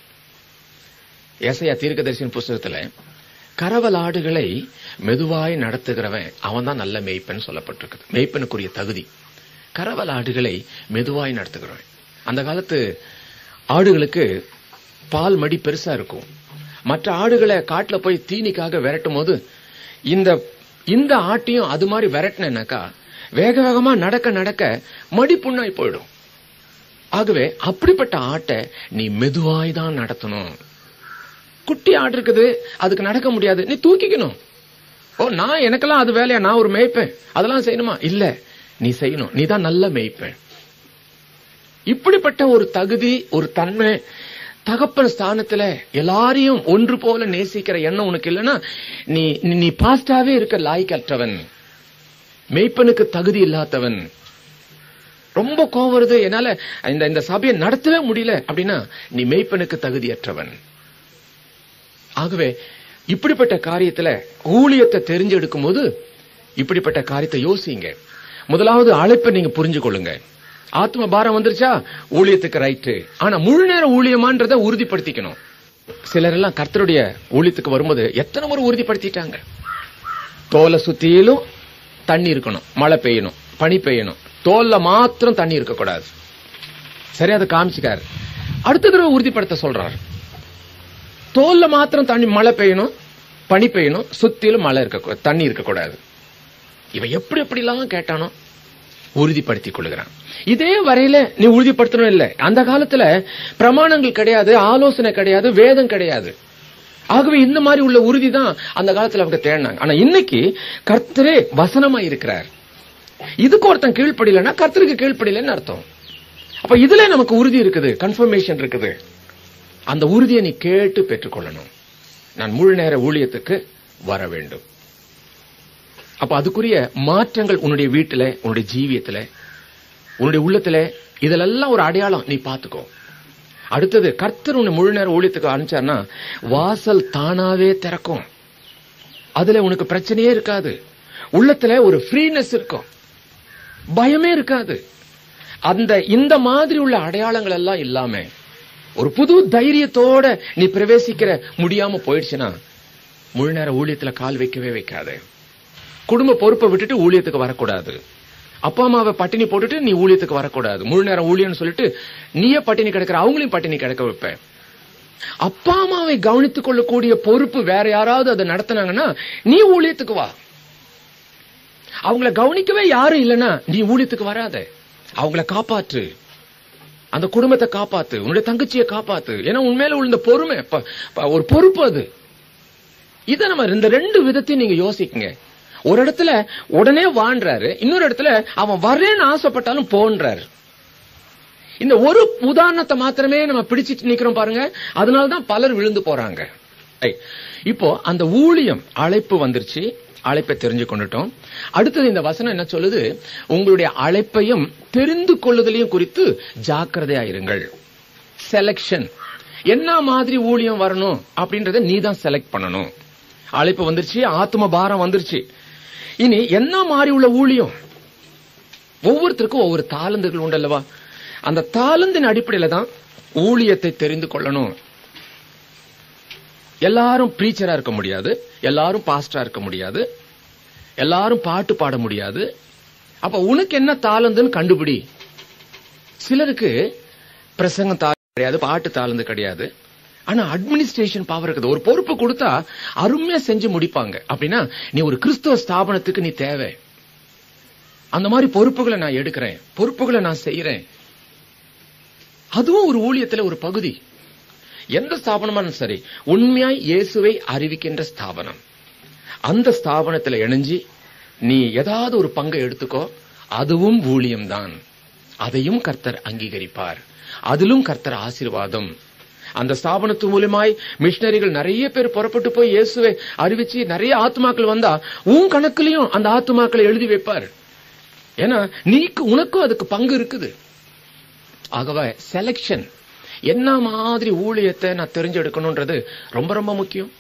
S1: ஏசாயா தீர்க்கதரிசியின் புஸ்தகத்துல கரவலாடுகளை மெதுவாய் நடத்துகிறவன் அவன் தான் நல்ல மேய்ப்பன் சொல்லப்பட்டிருக்குது. மேய்ப்பனுக்குரிய தகுதி கரவலாடுகளை மெதுவாய் நடத்துகிறவன். அந்த காலத்து ஆடுகளுக்கு பால் மடி பெருசா இருக்கும். மற்ற ஆடுகளை காட்டுல போய் தீனிக்காக விரட்டும் போது இந்த இந்த ஆட்டையும் அது மாதிரி விரட்டினாக்கா வேக வேகமா நடக்க நடக்க மடி புண்ணாய் போயிடும். ஆகவே அப்படிப்பட்ட ஆட்டை நீ மெதுவாய் தான் நடத்தணும். குட்டி ஆடு இருக்குது, அதுக்கு நடக்க முடியாது, நீ தூக்கிக்கணும். ஓ நான் எனக்கெல்லாம் அது வேலையா, நான் ஒரு மேய்ப்பேன், அதெல்லாம் செய்யணுமா? இல்ல, நீ செய்யணும். நீ தான் நல்ல மேய்ப்பேன். இப்படிப்பட்ட ஒரு தகுதி, ஒரு தன்மை, தகப்பன் ஸ்தானத்துல எல்லாரையும் ஒன்று போல நேசிக்கிற எண்ணம் உனக்கு இல்லைன்னா நீ நீ பாஸ்டாவே இருக்க லாய்க்கற்றவன், மேய்ப்பனுக்கு தகுதி இல்லாதவன். ரொம்ப கோவம் வருது, என்னால இந்த இந்த சபையை நடத்தவே முடியல அப்படின்னா நீ மேய்ப்பனுக்கு தகுதியற்றவன். ஆகவே இப்படிப்பட்ட காரியத்துல ஊழியத்தை தெரிஞ்செடுக்கும் போது இப்படிப்பட்ட காரியத்தை யோசிங்க. முதலாவது அழைப்பை நீங்க புரிஞ்சு கொள்ளுங்க. ஆத்ம பாரம் வந்துருச்சா, ஊழியத்துக்கு ரைட்டு. ஆனா முழு நேர ஊழியமான்றத உறுதிப்படுத்திக்கணும். சிலர் எல்லாம் கர்த்தருடைய ஊழியத்துக்கு வரும்போது எத்தனை முறை உறுதிப்படுத்திட்டாங்க. தோலை சுத்தியிலும் தண்ணி இருக்கணும், மழை பெய்யணும், பனி பெய்யணும், தோல்ல மாத்திரம் தண்ணி இருக்கக்கூடாது. சரி, அதை காமிச்சுக்காரு. அடுத்த தடவை உறுதிப்படுத்த சொல்றாரு. தோல்ல மாத்திரம் தண்ணி மழை பெய்யணும், பனி பெய்யணும், சுத்திலும் மழை இருக்க தண்ணி இருக்கக்கூடாது. இவன் எப்படி எப்படிலாம் கேட்டானோ உறுதிப்படுத்திக் கொள்ளுகிறான். இதே வரையில நீ உறுதிப்படுத்தணும் இல்ல. அந்த காலத்துல பிரமாணங்கள் கிடையாது, ஆலோசனை கிடையாது, வேதம் கிடையாது. ஆகவே இந்த மாதிரி உள்ள உறுதி தான் அந்த காலத்துல அவங்க தேடினாங்க. ஆனா இன்னைக்கு கர்த்தரே வசனமா இருக்கிறார். இதுக்கு ஒருத்தன் கீழ்ப்படியலன்னா கர்த்தருக்கு கீழ்ப்படியலன்னு அர்த்தம். அப்ப இதுல நமக்கு உறுதி இருக்குது, கன்ஃபர்மேஷன் இருக்குது. அந்த உறுதியை நீ கேட்டு பெற்றுக்கொள்ளணும். நான் முழு நேர ஊழியத்துக்கு வர வேண்டும். அப்ப அதுக்குரிய மாற்றங்கள் உன்னுடைய வீட்டுல, உன்னுடைய ஜீவியத்துல, உன்னுடைய உள்ளத்துல, இதெல்லாம் ஒரு அடையாளம் நீ பாத்துக்கோ. அடுத்தது, கர்த்தர் உன்னை முழு நேர ஊழியத்துக்கு அனுப்பிச்சார்னா வாசல் தானாவே திறக்கும். அதுல உனக்கு பிரச்சனையே இருக்காது. உள்ளத்துல ஒரு ஃப்ரீனஸ் இருக்கும், பயமே இருக்காது. அந்த இந்த மாதிரி உள்ள அடையாளங்கள் எல்லாம் இல்லாம ஒரு புது தைரியத்தோட நீ பிரவேசிக்கிற முடியாம போயிடுச்சுன்னா முழு நேர ஊழியத்துல கால் வைக்கவே வைக்காது. குடும்ப பொறுப்பை விட்டுட்டு ஊழியத்துக்கு வரக்கூடாது. அப்பா அம்மாவை பட்டினி போட்டுட்டு நீ ஊழியத்துக்கு வரக்கூடாது. முழு நேரம் ஊழியன்னு சொல்லிட்டு நீயே பட்டினி கிடக்கிற, அவங்களையும் பட்டினி கிடக்க வைப்ப. அப்பா அம்மாவை கவனித்துக் கொள்ளக்கூடிய பொறுப்பு வேற யாராவது அதை நடத்தினாங்கன்னா நீ ஊழியத்துக்கு வா. அவங்கள கவனிக்கவே யாரும் இல்லைன்னா நீ ஊழியத்துக்கு வராத. அவங்கள காப்பாற்று, அந்த குடும்பத்தை காப்பாத்து, உன்னுடைய தங்கச்சியை காப்பாத்து. ஏன்னா உண்மையில உள்ள பொறுமை ஒரு பொறுப்பு அது. இத நம்ம இந்த ரெண்டு விதத்தையும் நீங்க யோசிக்குங்க. ஒரு இடத்துல உடனே வாழ்றாரு, இன்னொரு இடத்துல அவன் வரேன்னு ஆசைப்பட்டாலும் போன்றாரு. இந்த ஒரு உதாரணத்தை மாத்திரமே நம்ம பிடிச்சிட்டு நிக்கிறோம் பாருங்க. அதனாலதான் பலர் விழுந்து போறாங்க. இப்போ அந்த ஊழியம் அழைப்பு வந்துருச்சு, அழைப்பை தெரிஞ்சு கொண்டுட்டோம். அடுத்தது இந்த வசனம் என்ன சொல்லுது? உங்களுடைய அழைப்பையும் தெரிந்து கொள்ளுதலையும் குறித்து ஜாக்கிரதையா இருங்கள். செலக்ஷன், என்ன மாதிரி ஊழியம் வரணும் அப்படின்றத நீ தான் செலக்ட் பண்ணணும். அழைப்பு வந்துருச்சு, ஆத்ம பாரம் வந்துருச்சு. இனி என்ன மாதிரி உள்ள ஊழியம்? ஒவ்வொருத்தருக்கும் ஒவ்வொரு தாளந்துகள் உண்டல்லவா? அந்த தாளந்தின் அடிப்படையில தான் ஊழியத்தை தெரிந்து கொள்ளணும். எல்லாரும் பிரீச்சரா இருக்க முடியாது, எல்லாரும் பாஸ்டரா இருக்க முடியாது, எல்லாரும் பாட்டு பாட முடியாது. அப்ப உனக்கு என்ன தாளந்துன்னு கண்டுபிடி. சிலருக்கு பிரசங்கம் தாளந்து கிடையாது, பாட்டு தாளந்து கிடையாது, ஆனா அட்மினிஸ்ட்ரேஷன் பவர் இருக்குது. ஒரு பொறுப்பு கொடுத்தா அருமையா செஞ்சு முடிப்பாங்க. அப்படின்னா நீ ஒரு கிறிஸ்தவ ஸ்தாபனத்துக்கு நீ தேவை. அந்த மாதிரி பொறுப்புகளை நான் எடுக்கிறேன், பொறுப்புகளை நான் செய்யறேன். அதுவும் ஒரு ஊழியத்துல ஒரு பகுதி. எந்த ஸ்தாபனமானும் சரி, உண்மையாய் இயேசுவை அறிவிக்கின்ற ஸ்தாபனம், அந்த ஸ்தாபனத்தில் இணைஞ்சி நீ ஏதாவது ஒரு பங்கை எடுத்துக்கோ, அதுவும் ஊழியம்தான். அதையும் கர்த்தர் அங்கீகரிப்பார், அதிலும் கர்த்தர் ஆசீர்வாதம். அந்த ஸ்தாபனத்து மூலமாய் மிஷனரிகள் நிறைய பேர் புறப்பட்டு போய் இயேசுவை அறிவிச்சு நிறைய ஆத்மாக்கள் வந்தா உன் கணக்குலயும் அந்த ஆத்மாக்களை எழுதி வைப்பார். ஏன்னா நீக்கு உனக்கும் அதுக்கு பங்கு இருக்குது. ஆகவே செலக்ஷன், என்ன மாதிரி ஊழியத்தை நான் தெரிஞ்செடுக்கணும்ன்றது ரொம்ப ரொம்ப முக்கியம்.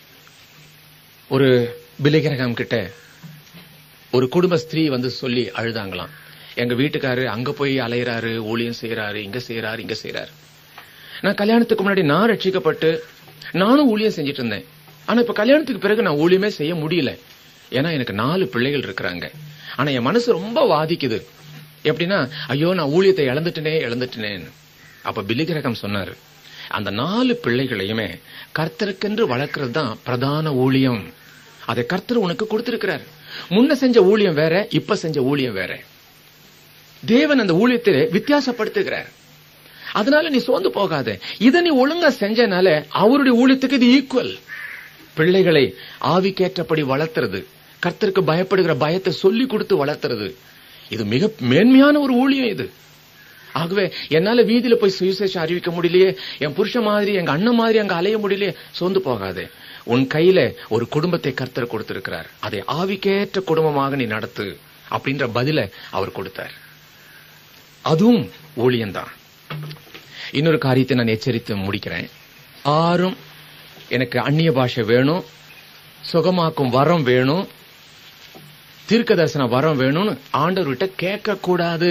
S1: ஒரு பிலிகிரகம் கிட்ட ஒரு குடும்ப ஸ்திரீ வந்து சொல்லி அழுதாங்களாம், எங்க வீட்டுக்காரு அங்க போய் அலையறாரு, ஊழியம் செய்யறாரு, இங்க செய்யறாரு, இங்க செய்யறாரு. நான் கல்யாணத்துக்கு முன்னாடி நான் ரட்சிக்கப்பட்டு நானும் ஊழியம் செஞ்சிட்டு இருந்தேன். ஆனா இப்ப கல்யாணத்துக்கு பிறகு நான் ஊழியமே செய்ய முடியல. ஏன்னா எனக்கு நாலு பிள்ளைகள் இருக்கிறாங்க. ஆனா என் மனசு ரொம்ப வாதிக்குது. எப்படின்னா, ஐயோ நான் ஊழியத்தை இழந்துட்டனே இழந்துட்டனேன்னு. அப்ப பிலிகிரகம் சொன்னாரு, அந்த நாலு பிள்ளைகளையுமே கர்த்தருக்கென்று வளர்க்கறது தான் பிரதான ஊழியம். அதை கர்த்தர் உனக்கு கொடுத்திருக்கிறார். முன்ன செஞ்ச ஊழியம் வேற, இப்ப செஞ்ச ஊழியம் வேற. தேவன் அந்த ஊழியத்தை வித்தியாசப்படுத்துகிறார். அதனால நீ சோர்ந்து போகாத. இதை நீ ஒழுங்கா செஞ்சனால அவருடைய ஊழியத்துக்கு இது ஈக்குவல். பிள்ளைகளை ஆவிக்கேற்றபடி வளர்த்துறது, கர்த்தருக்கு பயப்படுகிற பயத்தை சொல்லி கொடுத்து வளர்த்துறது, இது மிக மேன்மையான ஒரு ஊழியம் இது. ஆகவே என்னால வீதியில போய் சுவிசேஷம் அறிவிக்க முடியலையே, என் புருஷ மாதிரி எங்க அண்ணன் மாதிரி அங்க அலைய முடியலையே, சோர்ந்து போகாதே. உன் கையில ஒரு குடும்பத்தை கர்த்தர் கொடுத்திருக்கிறார், அதை ஆவிக்கேற்ற குடும்பமாக நீ நடத்து அப்படின்ற பதில அவர் கொடுத்தார். அதுவும் ஊழியம்தான். இன்னொரு காரியத்தை நான் எச்சரித்து முடிக்கிறேன். யாரும் எனக்கு அந்நிய பாஷை வேணும், சுகமாக்கும் வரம் வேணும், தீர்க்க தரிசன வரம் வேணும்னு ஆண்டவர்கிட்ட கேட்க கூடாது,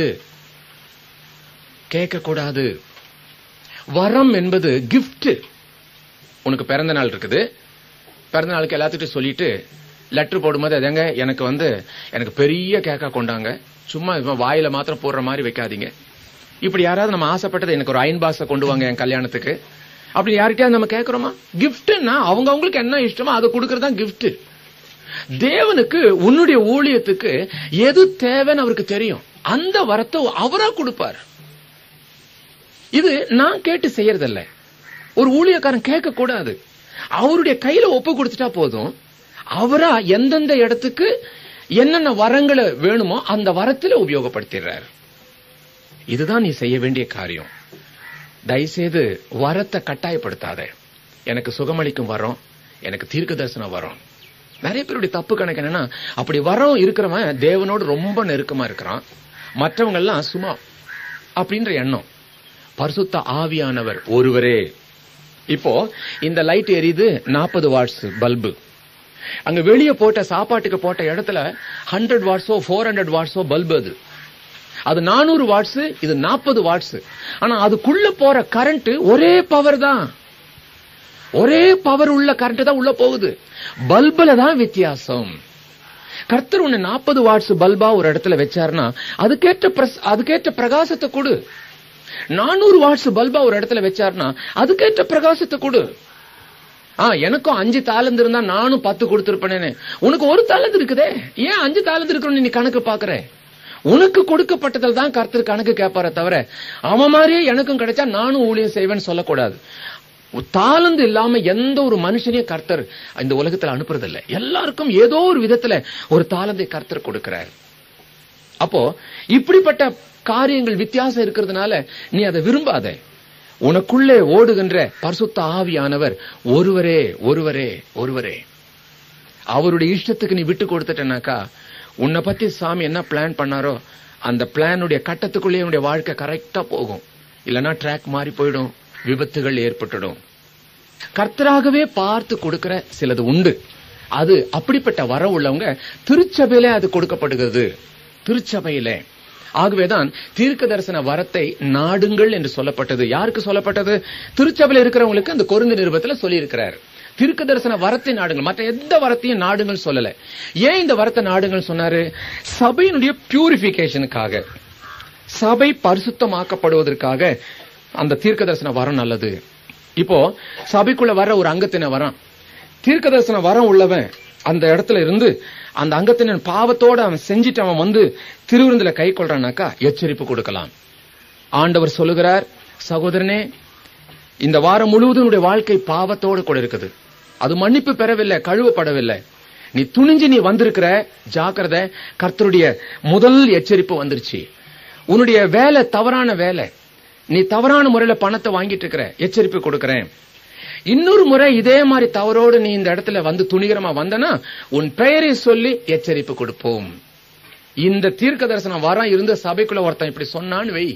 S1: கேட்க கூடாது. வரம் என்பது கிஃப்ட். உனக்கு பிறந்த நாள் இருக்குது, பிறந்த நாளுக்கு எல்லாத்துக்கிட்ட சொல்லிட்டு லெட்டர் போடும்போது அதங்க எனக்கு வந்து எனக்கு பெரிய கேக்கா கொண்டாங்க, சும்மா வாயில மாத்திரம் போடுற மாதிரி வைக்காதீங்க. இப்படி யாராவது நம்ம ஆசைப்பட்டது, எனக்கு ஒரு அயன் பாக்ஸை கொண்டு வாங்க என் கல்யாணத்துக்கு, அப்படி யார்கிட்டயாவது நம்ம கேட்கிறோமா? கிஃப்ட்னா அவங்க அவங்களுக்கு என்ன இஷ்டமோ அதை கொடுக்கறதா கிஃப்ட். தேவனுக்கு உன்னுடைய ஊழியத்துக்கு எது தேவைன்னு அவருக்கு தெரியும். அந்த வரத்தை அவரா கொடுப்பார். இது நான் கேட்டு செய்யறதில்ல. ஒரு ஊழியக்காரன் கேட்க கூடாது, அவருடைய கையில ஒப்பு கொடுத்துட்டா போதும். அவரா எந்தெந்த இடத்துக்கு என்னென்ன வரங்களை வேணுமோ அந்த வரத்துல உபயோகப்படுத்திடுறார். இதுதான் நீ செய்ய வேண்டிய காரியம். தயவுசெய்து வரத்தை கட்டாயப்படுத்தாத. எனக்கு சுகமளிக்கும் வரோம், எனக்கு தீர்க்க தரிசனம் வரோம். நிறைய பேருடைய தப்பு கணக்கு என்னன்னா, அப்படி வரம் இருக்கிறவன் தேவனோடு ரொம்ப நெருக்கமா இருக்கிறான், மற்றவங்க எல்லாம் சும்மா அப்படின்ற எண்ணம். பரிசுத்த ஆவியானவர் ஒருவரே. இப்போ இந்த லைட் எரியுது, நாற்பது வாட்ஸ் பல்பு. அங்க வெளியே போட்ட சாப்பாட்டுக்கு போட்ட இடத்துல ஹண்ட்ரட் வாட்ஸோ போர் ஹண்ட்ரட் வாட்ஸோ பல்பு. அது அது நானூறு வாட்ஸ், இது நாற்பது வாட்ஸ். ஆனா அதுக்குள்ள போற கரண்ட் ஒரே பவர் தான், ஒரே பவர் உள்ள கரண்ட் தான் உள்ள போகுது. பல்புல தான் வித்தியாசம். கர்த்தர் உன்னை நாற்பது வாட்ஸ் பல்பா ஒரு இடத்துல வச்சாருன்னா அதுக்கேற்ற அதுக்கேற்ற பிரகாசத்தை கொடு. நானூறு வாட்ஸ் பல்பா ஒரு இடத்துல வச்சாருன்னா அதுக்கேற்ற பிரகாசத்தை கொடு. ஆ எனக்கும் அஞ்சு தாளந்து இருந்தா நானும் பத்து கொடுத்திருப்பேனே. உனக்கு ஒரு தாளந்து இருக்குதே, ஏன் அஞ்சு தாளந்து இருக்கணும் நீ கணக்கு பாக்குற? உனக்கு கொடுக்கப்பட்டதில் தான் கர்த்தர் கணக்கு கேட்பார தவிர அவன் மாதிரியே எனக்கும் கிடைச்சா நானும் ஊழியம் செய்வேன்னு சொல்லக்கூடாது. தாளந்து இல்லாம எந்த ஒரு மனுஷனையும் கர்த்தர் இந்த உலகத்துல அனுப்புறதில்லை. எல்லாருக்கும் ஏதோ ஒரு விதத்துல ஒரு தாளந்தை கர்த்தர் கொடுக்கிறார். அப்போ இப்படிப்பட்ட காரியங்கள் வித்தியாசம் இருக்கிறதுனால நீ அதை விரும்பாத. உனக்குள்ளே ஓடுகின்ற பரிசுத்த ஆவியானவர் ஒருவரே ஒருவரே ஒருவரே. அவருடைய இஷ்டத்துக்கு நீ விட்டு கொடுத்துட்டனாக்கா உன்னை பத்தி சாமி என்ன பிளான் பண்ணாரோ அந்த பிளானுடைய கட்டத்துக்குள்ளே உன்னுடைய வாழ்க்கை கரெக்டா போகும். இல்லைன்னா ட்ராக் மாறி போயிடும், விபத்துகள் ஏற்பட்டுடும். கர்த்தராகவே பார்த்து கொடுக்கிற சிலது உண்டு. அது அப்படிப்பட்ட வரம் உள்ளவங்க திருச்சபையில அது கொடுக்கப்படுகிறது. திருச்சபையில ஆகவேதான் தீர்க்க தரிசன வரத்தை நாடுங்கள் என்று சொல்லப்பட்டது. யாருக்கு சொல்லப்பட்டது? திருச்சபையில் இருக்கிறவங்களுக்கு அந்த கொரிந்து நிருபத்தில் சொல்லி இருக்கிறார். தீர்க்க தரிசன வரத்தை நாடுங்கள், மற்ற எந்த வரத்தையும் நாடுங்கள் சொல்லல. ஏன் இந்த வரத்தை நாடுங்கள் சொன்னாரு? சபையினுடைய பியூரிபிகேஷனுக்காக, சபை பரிசுத்தமாக்கப்படுவதற்காக அந்த தீர்க்க தரிசன வரம் நல்லது. இப்போ சபைக்குள்ள வர ஒரு அங்கத்தின வரம், தீர்க்க தரிசன வரம் உள்ளவன் அந்த இடத்துல இருந்து அந்த அங்கத்தின் பாவத்தோட அவன் செஞ்சிட்டு அவன் வந்து திருவிருந்துல கை கொள்றானாக்கா எச்சரிப்பு கொடுக்கலாம். ஆண்டவர் சொல்லுகிறார், சகோதரனே இந்த வாரம் முழுவதும் வாழ்க்கை பாவத்தோடு கூட இருக்குது, அது மன்னிப்பு பெறவில்லை, கழுவப்படவில்லை, நீ துணிஞ்சு நீ வந்திருக்கிற, ஜாக்கிரதை. கர்த்தருடைய முதல் எச்சரிப்பு வந்துருச்சு. உன்னுடைய வேலை தவறான வேலை, நீ தவறான முறையில பணத்தை வாங்கிட்டு இருக்கிற, எச்சரிப்பு கொடுக்கிறேன். இன்னொரு முறை இதே மாதிரி தவறோடு நீ இந்த இடத்துல வந்து துணிகரமா வந்தனா உன் பெயரை சொல்லி எச்சரிப்பு கொடுப்போம். இந்த தீர்க்க தரிசனம் வரம் இருந்த சபைக்குள்ள ஒருத்தன் இப்படி சொன்னான்னு வை,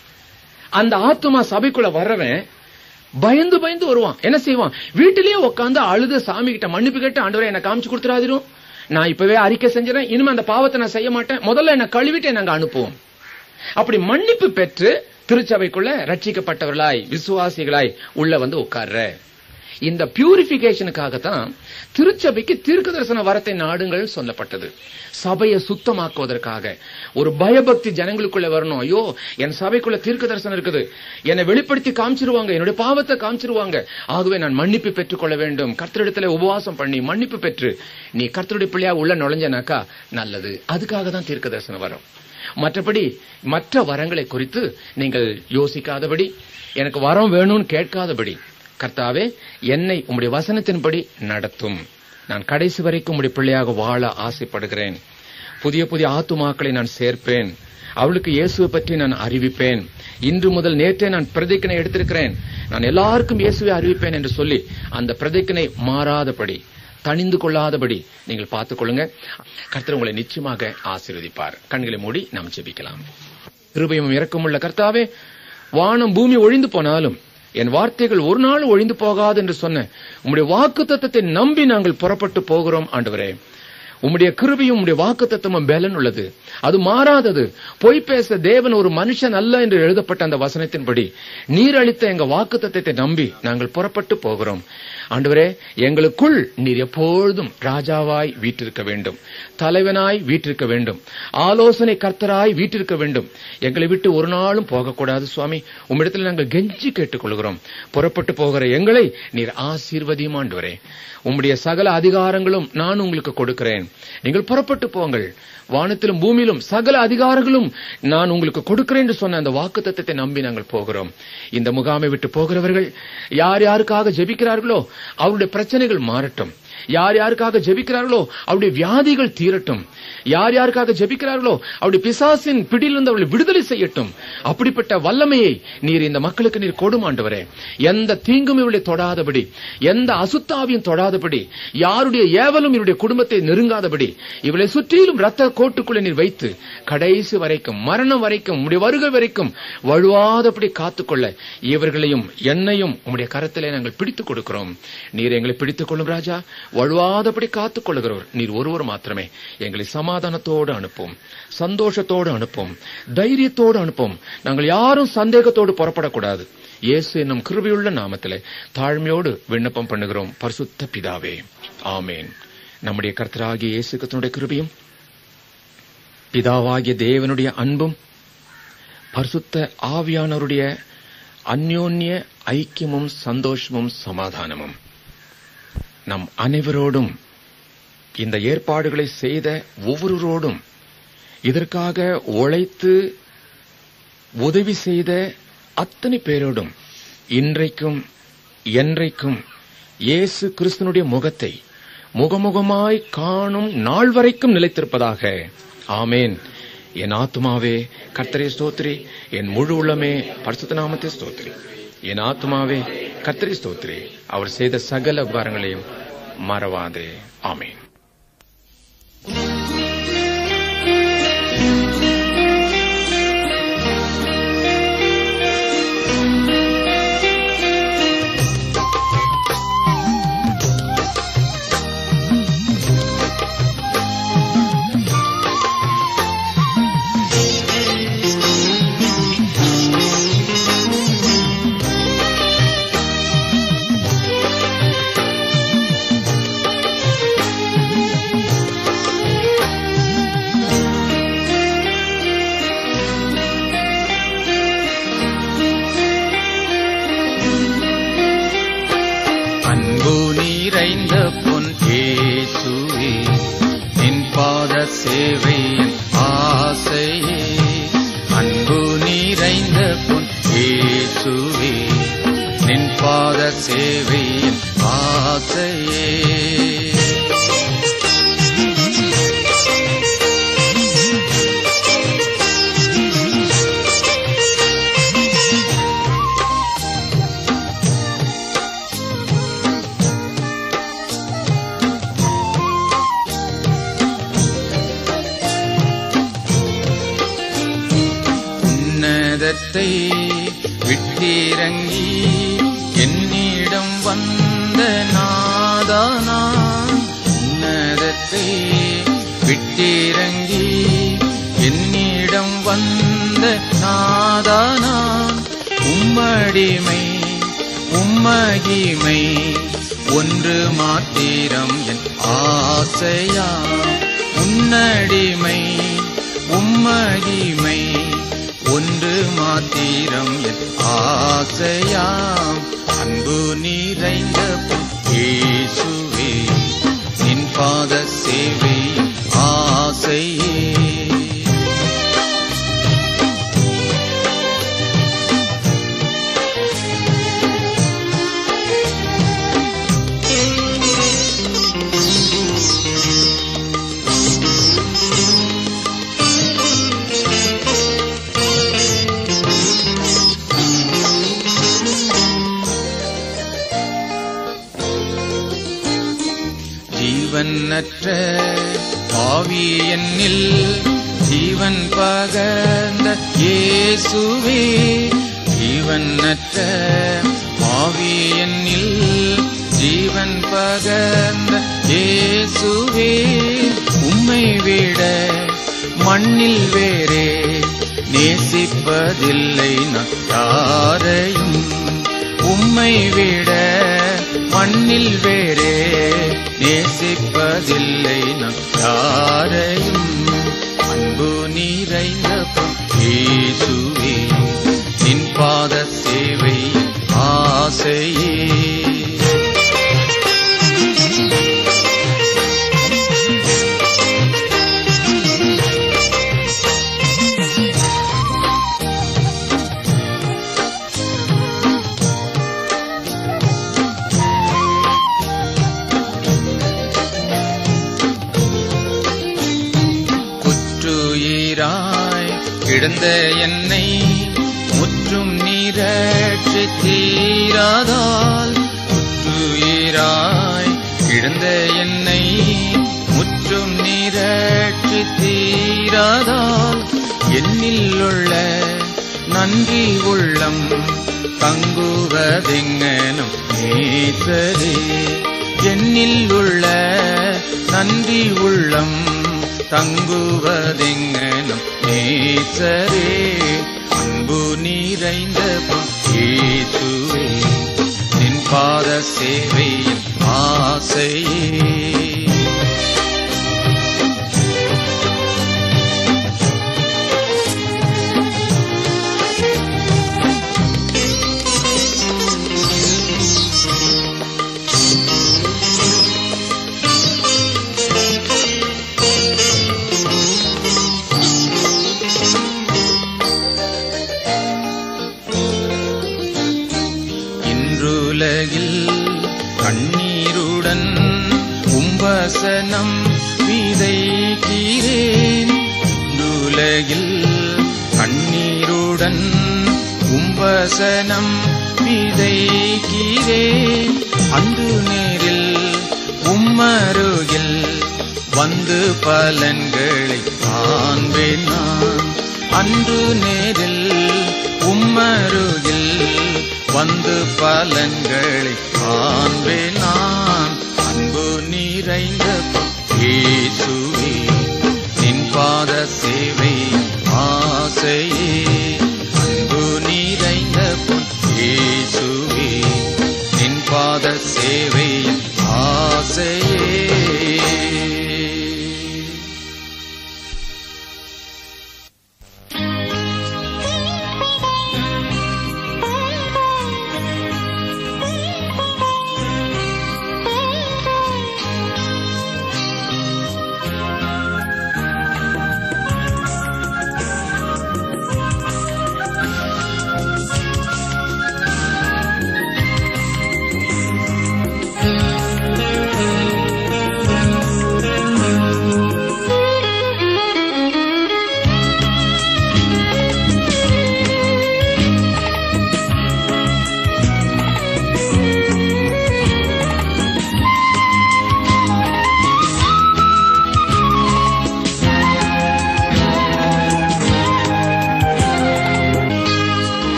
S1: அந்த ஆத்துமா சபைக்குள்ள வர்றவன் பயந்து பயந்து வருவான். என்ன செய்வான்? வீட்டிலேயே உட்காந்து அழுது சாமி கிட்ட மன்னிப்பு கேட்டு, ஆண்டவரே என்ன காமிச்சு கொடுத்துறாதிரும், நான் இப்பவே அறிக்கை செஞ்சிடறேன், இனிமே அந்த பாவத்தை நான் செய்ய மாட்டேன், முதல்ல என்ன கழுவிட்டு நாங்க அனுப்புவோம். அப்படி மன்னிப்பு பெற்று திருச்சபைக்குள்ள ரட்சிக்கப்பட்டவர்களாய் விசுவாசிகளாய் உள்ள வந்து உட்கார்ற. இந்த பியூரிபிகேஷனுக்காகத்தான் திருச்சபைக்கு தீர்க்க தரிசன வரத்தை நாடுங்கள் சொல்லப்பட்டது. சபையை சுத்தமாக்குவதற்காக. ஒரு பயபக்தி ஜனங்களுக்குள்ள வரணும். ஐயோ என் சபைக்குள்ள தீர்க்க தரிசனம் இருக்குது, என்னை வெளிப்படுத்தி காமிச்சிருவாங்க, என்னுடைய பாவத்தை காமிச்சிருவாங்க, ஆகவே நான் மன்னிப்பு பெற்றுக் கொள்ள வேண்டும். கர்த்தரிடத்துல உபவாசம் பண்ணி மன்னிப்பு பெற்று நீ கர்த்தருடைய பிள்ளையா உள்ள நுழைஞ்சனாக்கா நல்லது. அதுக்காக தான் தீர்க்க தரிசனம் வரும். மற்றபடி மற்ற வரங்களை குறித்து நீங்கள் யோசிக்காதபடி, எனக்கு வரம் வேணும்னு கேட்காதபடி, கர்த்தாவே என்னை உம்முடைய வசனத்தின்படி நடத்தும், நான் கடைசி வரைக்கும் உம்முடைய பிள்ளையாக வாழ ஆசைப்படுகிறேன், புதிய புதிய ஆத்துமாக்களை நான் சேர்ப்பேன், அவளுக்கு இயேசுவை பற்றி நான் அறிவிப்பேன், இன்று முதல் நேற்றே நான் பிரதிக்கனை எடுத்திருக்கிறேன், நான் எல்லாருக்கும் இயேசுவை அறிவிப்பேன் என்று சொல்லி அந்த பிரதிக்கனை மாறாதபடி, தணிந்து கொள்ளாதபடி நீங்கள் பார்த்துக் கொள்ளுங்க. கர்த்தர் உங்களை நிச்சயமாக ஆசீர்வதிப்பார். கண்களை மூடி நாம் ஜெபிக்கலாம். கிருபையும் இரக்கமுள்ள கர்த்தாவே, வானம் பூமி ஒழிந்து போனாலும் என் வார்த்தைகள் ஒரு நாள் ஒழிந்து போகாது என்று சொன்ன உம்முடைய வாக்குத்தத்தத்தை நம்பி நாங்கள் புறப்பட்டு போகிறோம். ஆண்டவரே, உம்முடைய கிருபையும் உம்முடைய வாக்குத்தத்தமும் பலன் உள்ளது, அது மாறாதது. பொய் பேச தேவன் ஒரு மனுஷன் அல்ல என்று எழுதப்பட்ட அந்த வசனத்தின்படி நீர் அளித்த எங்க வாக்குத்தத்தத்தை நம்பி நாங்கள் புறப்பட்டு போகிறோம். ஆண்டவரே, எங்களுக்குள் நீர் எப்பொழுதும் ராஜாவாய் வீற்றிருக்க வேண்டும், தலைவனாய் வீற்றிருக்க வேண்டும், ஆலோசனை கர்த்தராய் வீற்றிருக்க வேண்டும். எங்களை விட்டு ஒரு நாளும் போகக்கூடாது சுவாமி. உம்மிடத்தில் நாங்கள் கெஞ்சி கேட்டுக் கொள்கிறோம். புறப்பட்டு போகிற எங்களை நீர் ஆசீர்வதியும். ஆண்டவரே, உம்முடைய சகல அதிகாரங்களும் நான் உங்களுக்கு கொடுக்கிறேன், நீங்கள் புறப்பட்டு போங்கள். வானத்திலும் பூமியிலும் சகல அதிகாரங்களும் நான் உங்களுக்கு கொடுக்கிறேன் என்று சொன்ன அந்த வாக்குத்தத்தத்தை நம்பி நாங்கள் போகிறோம். இந்த முகாமை விட்டு போகிறவர்கள் யார் யாருக்காக ஜெபிக்கிறார்களோ அவருடைய பிரச்சனைகள் மாறட்டும், யார் யாருக்காக ஜெபிக்கிறார்களோ அவருடைய வியாதிகள் தீரட்டும், யார் யாருக்காக ஜெபிக்கிறார்களோ அவருடைய பிசாசின் பிடியிலிருந்து அவர்களை விடுதலை செய்யட்டும். அப்படிப்பட்ட வல்லமையை நீர் இந்த மக்களுக்கு நீர் கொடும். ஆண்டவரே, எந்த தீங்கும் இவளை தொடாதபடி, எந்த அசுத்தாவியும் தொடாதபடி, யாருடைய ஏவலும் இவருடைய குடும்பத்தை நெருங்காதபடி, இவளை சுற்றிலும் ரத்த கோட்டுக்குள்ளே நீர் வைத்து கடைசி வரைக்கும், மரணம் வரைக்கும், உம்முடைய வருகை வரைக்கும் வழுவாதபடி காத்துக்கொள்ள இவர்களையும் என்னையும் உம்முடைய கரத்திலே நாங்கள் பிடித்துக் கொடுக்கிறோம். நீர் எங்களை பிடித்துக் கொள்ளும் ராஜா. வழுவாதபடி காத்துக் கொள்ளுகிறவர் நீர் ஒருவர் மாத்திரமே. எங்களை சமாதானத்தோடு அனுப்பும், சந்தோஷத்தோடு அனுப்பும், தைரியத்தோடு அனுப்பும். நாங்கள் யாரும் சந்தேகத்தோடு புறப்படக்கூடாது. இயேசு என்னும் கிருபையுள்ள நாமத்திலே தாழ்மையோடு விண்ணப்பம் பண்ணுகிறோம் பரிசுத்த பிதாவே, ஆமேன். நம்முடைய கர்த்தராகிய இயேசு கிறிஸ்துவினுடைய கிருபையும் பிதாவாகிய தேவனுடைய அன்பும் பரிசுத்த ஆவியானவருடைய அந்யோன்ய ஐக்கியமும் சந்தோஷமும் சமாதானமும் நம் அனைவரோடும், இந்த ஏற்பாடுகளை செய்த ஒவ்வொருவரோடும், இதற்காக உழைத்து உதவி செய்த அத்தனை பேரோடும் இன்றைக்கும் என்றைக்கும் இயேசு கிறிஸ்துனுடைய முகத்தை முகமுகமாய் காணும் நாள் வரைக்கும் நிலைத்திருப்பதாக. ஆமேன். என் ஆத்துமாவே கர்த்தரை ஸ்தோத்திரி, என் முழு உள்ளமே பரிசுத்த நாமத்தை ஸ்தோத்திரி. என் ஆத்துமாவே கர்த்தரை ஸ்தோத்திரி, அவர் செய்த சகல உபகாரங்களையும் மறவாதே. ஆமேன்.
S2: சேவையின் ஆசையே, அன்பு நிறைந்த பொன் இயேசுவே, நின் பாத சேவையின் ஆசையே. விட்டிறங்கி என்னிடம் வந்த நாதானான், உன்னதத்தை விட்டிறங்கி என்னிடம் வந்த நாதானான், உம்மடிமை உம்மகிமை ஒன்று மாத்திரம் என் ஆசையா, உன்னடிமை உம்மகிமை ஒன்று மாத்திரம் என் ஆசையாம். அன்பு நிறைந்த இயேசுவே, நின் பாத சேவை ஆசையே. ஜீவனற்ற பாவி என்னில் ஜீவன் பகர்ந்த இயேசுவே, ஜீவனற்ற பாவி என்னில் ஜீவன் பகர்ந்த இயேசுவே, உம்மை விட மண்ணில் வேறே நேசிப்பதில்லை நான் யாரையும், உம்மை விட மண்ணில் வேறே நேசிப்பதில்லை நான் யாரையும். அன்பு நிறைந்த இயேசுவே, நின் பாத சேவை ஆசையே. கிடந்த என்னை முற்றும் நீரற்றி தீராதால், முற்றுயிராய் கிடந்த என்னை முற்றும் நீரற்றி தீராதால், என்னில் உள்ள நன்றி உள்ளம் தங்குவதெங்கனும் நேசரே, என்னில் உள்ள நன்றி உள்ளம் தங்குவதெங்கனும் நேசரே. அன்பு நிறைந்த இயேசுவே, நின் பாத சேவையின் ஆசையே. அன்றுலகில் கண்ணீருடன் உம்பசனம் விதைக்கிறேன். அன்றுலகில் கண்ணீருடன் உம்பசனம் விதைக்கிறேன். அன்று நேரில் உம்மருகில் வந்து பலன்களை காண்பேன் நான். அன்று நேரில் உம்மருகில் வந்து பலன்களை காண்பேன் நான். அன்பு நிறைந்த இயேசுவே, நின் பாத சேவை ஆசையே. அன்பு நிறைந்த இயேசுவே, நின் பாத சேவை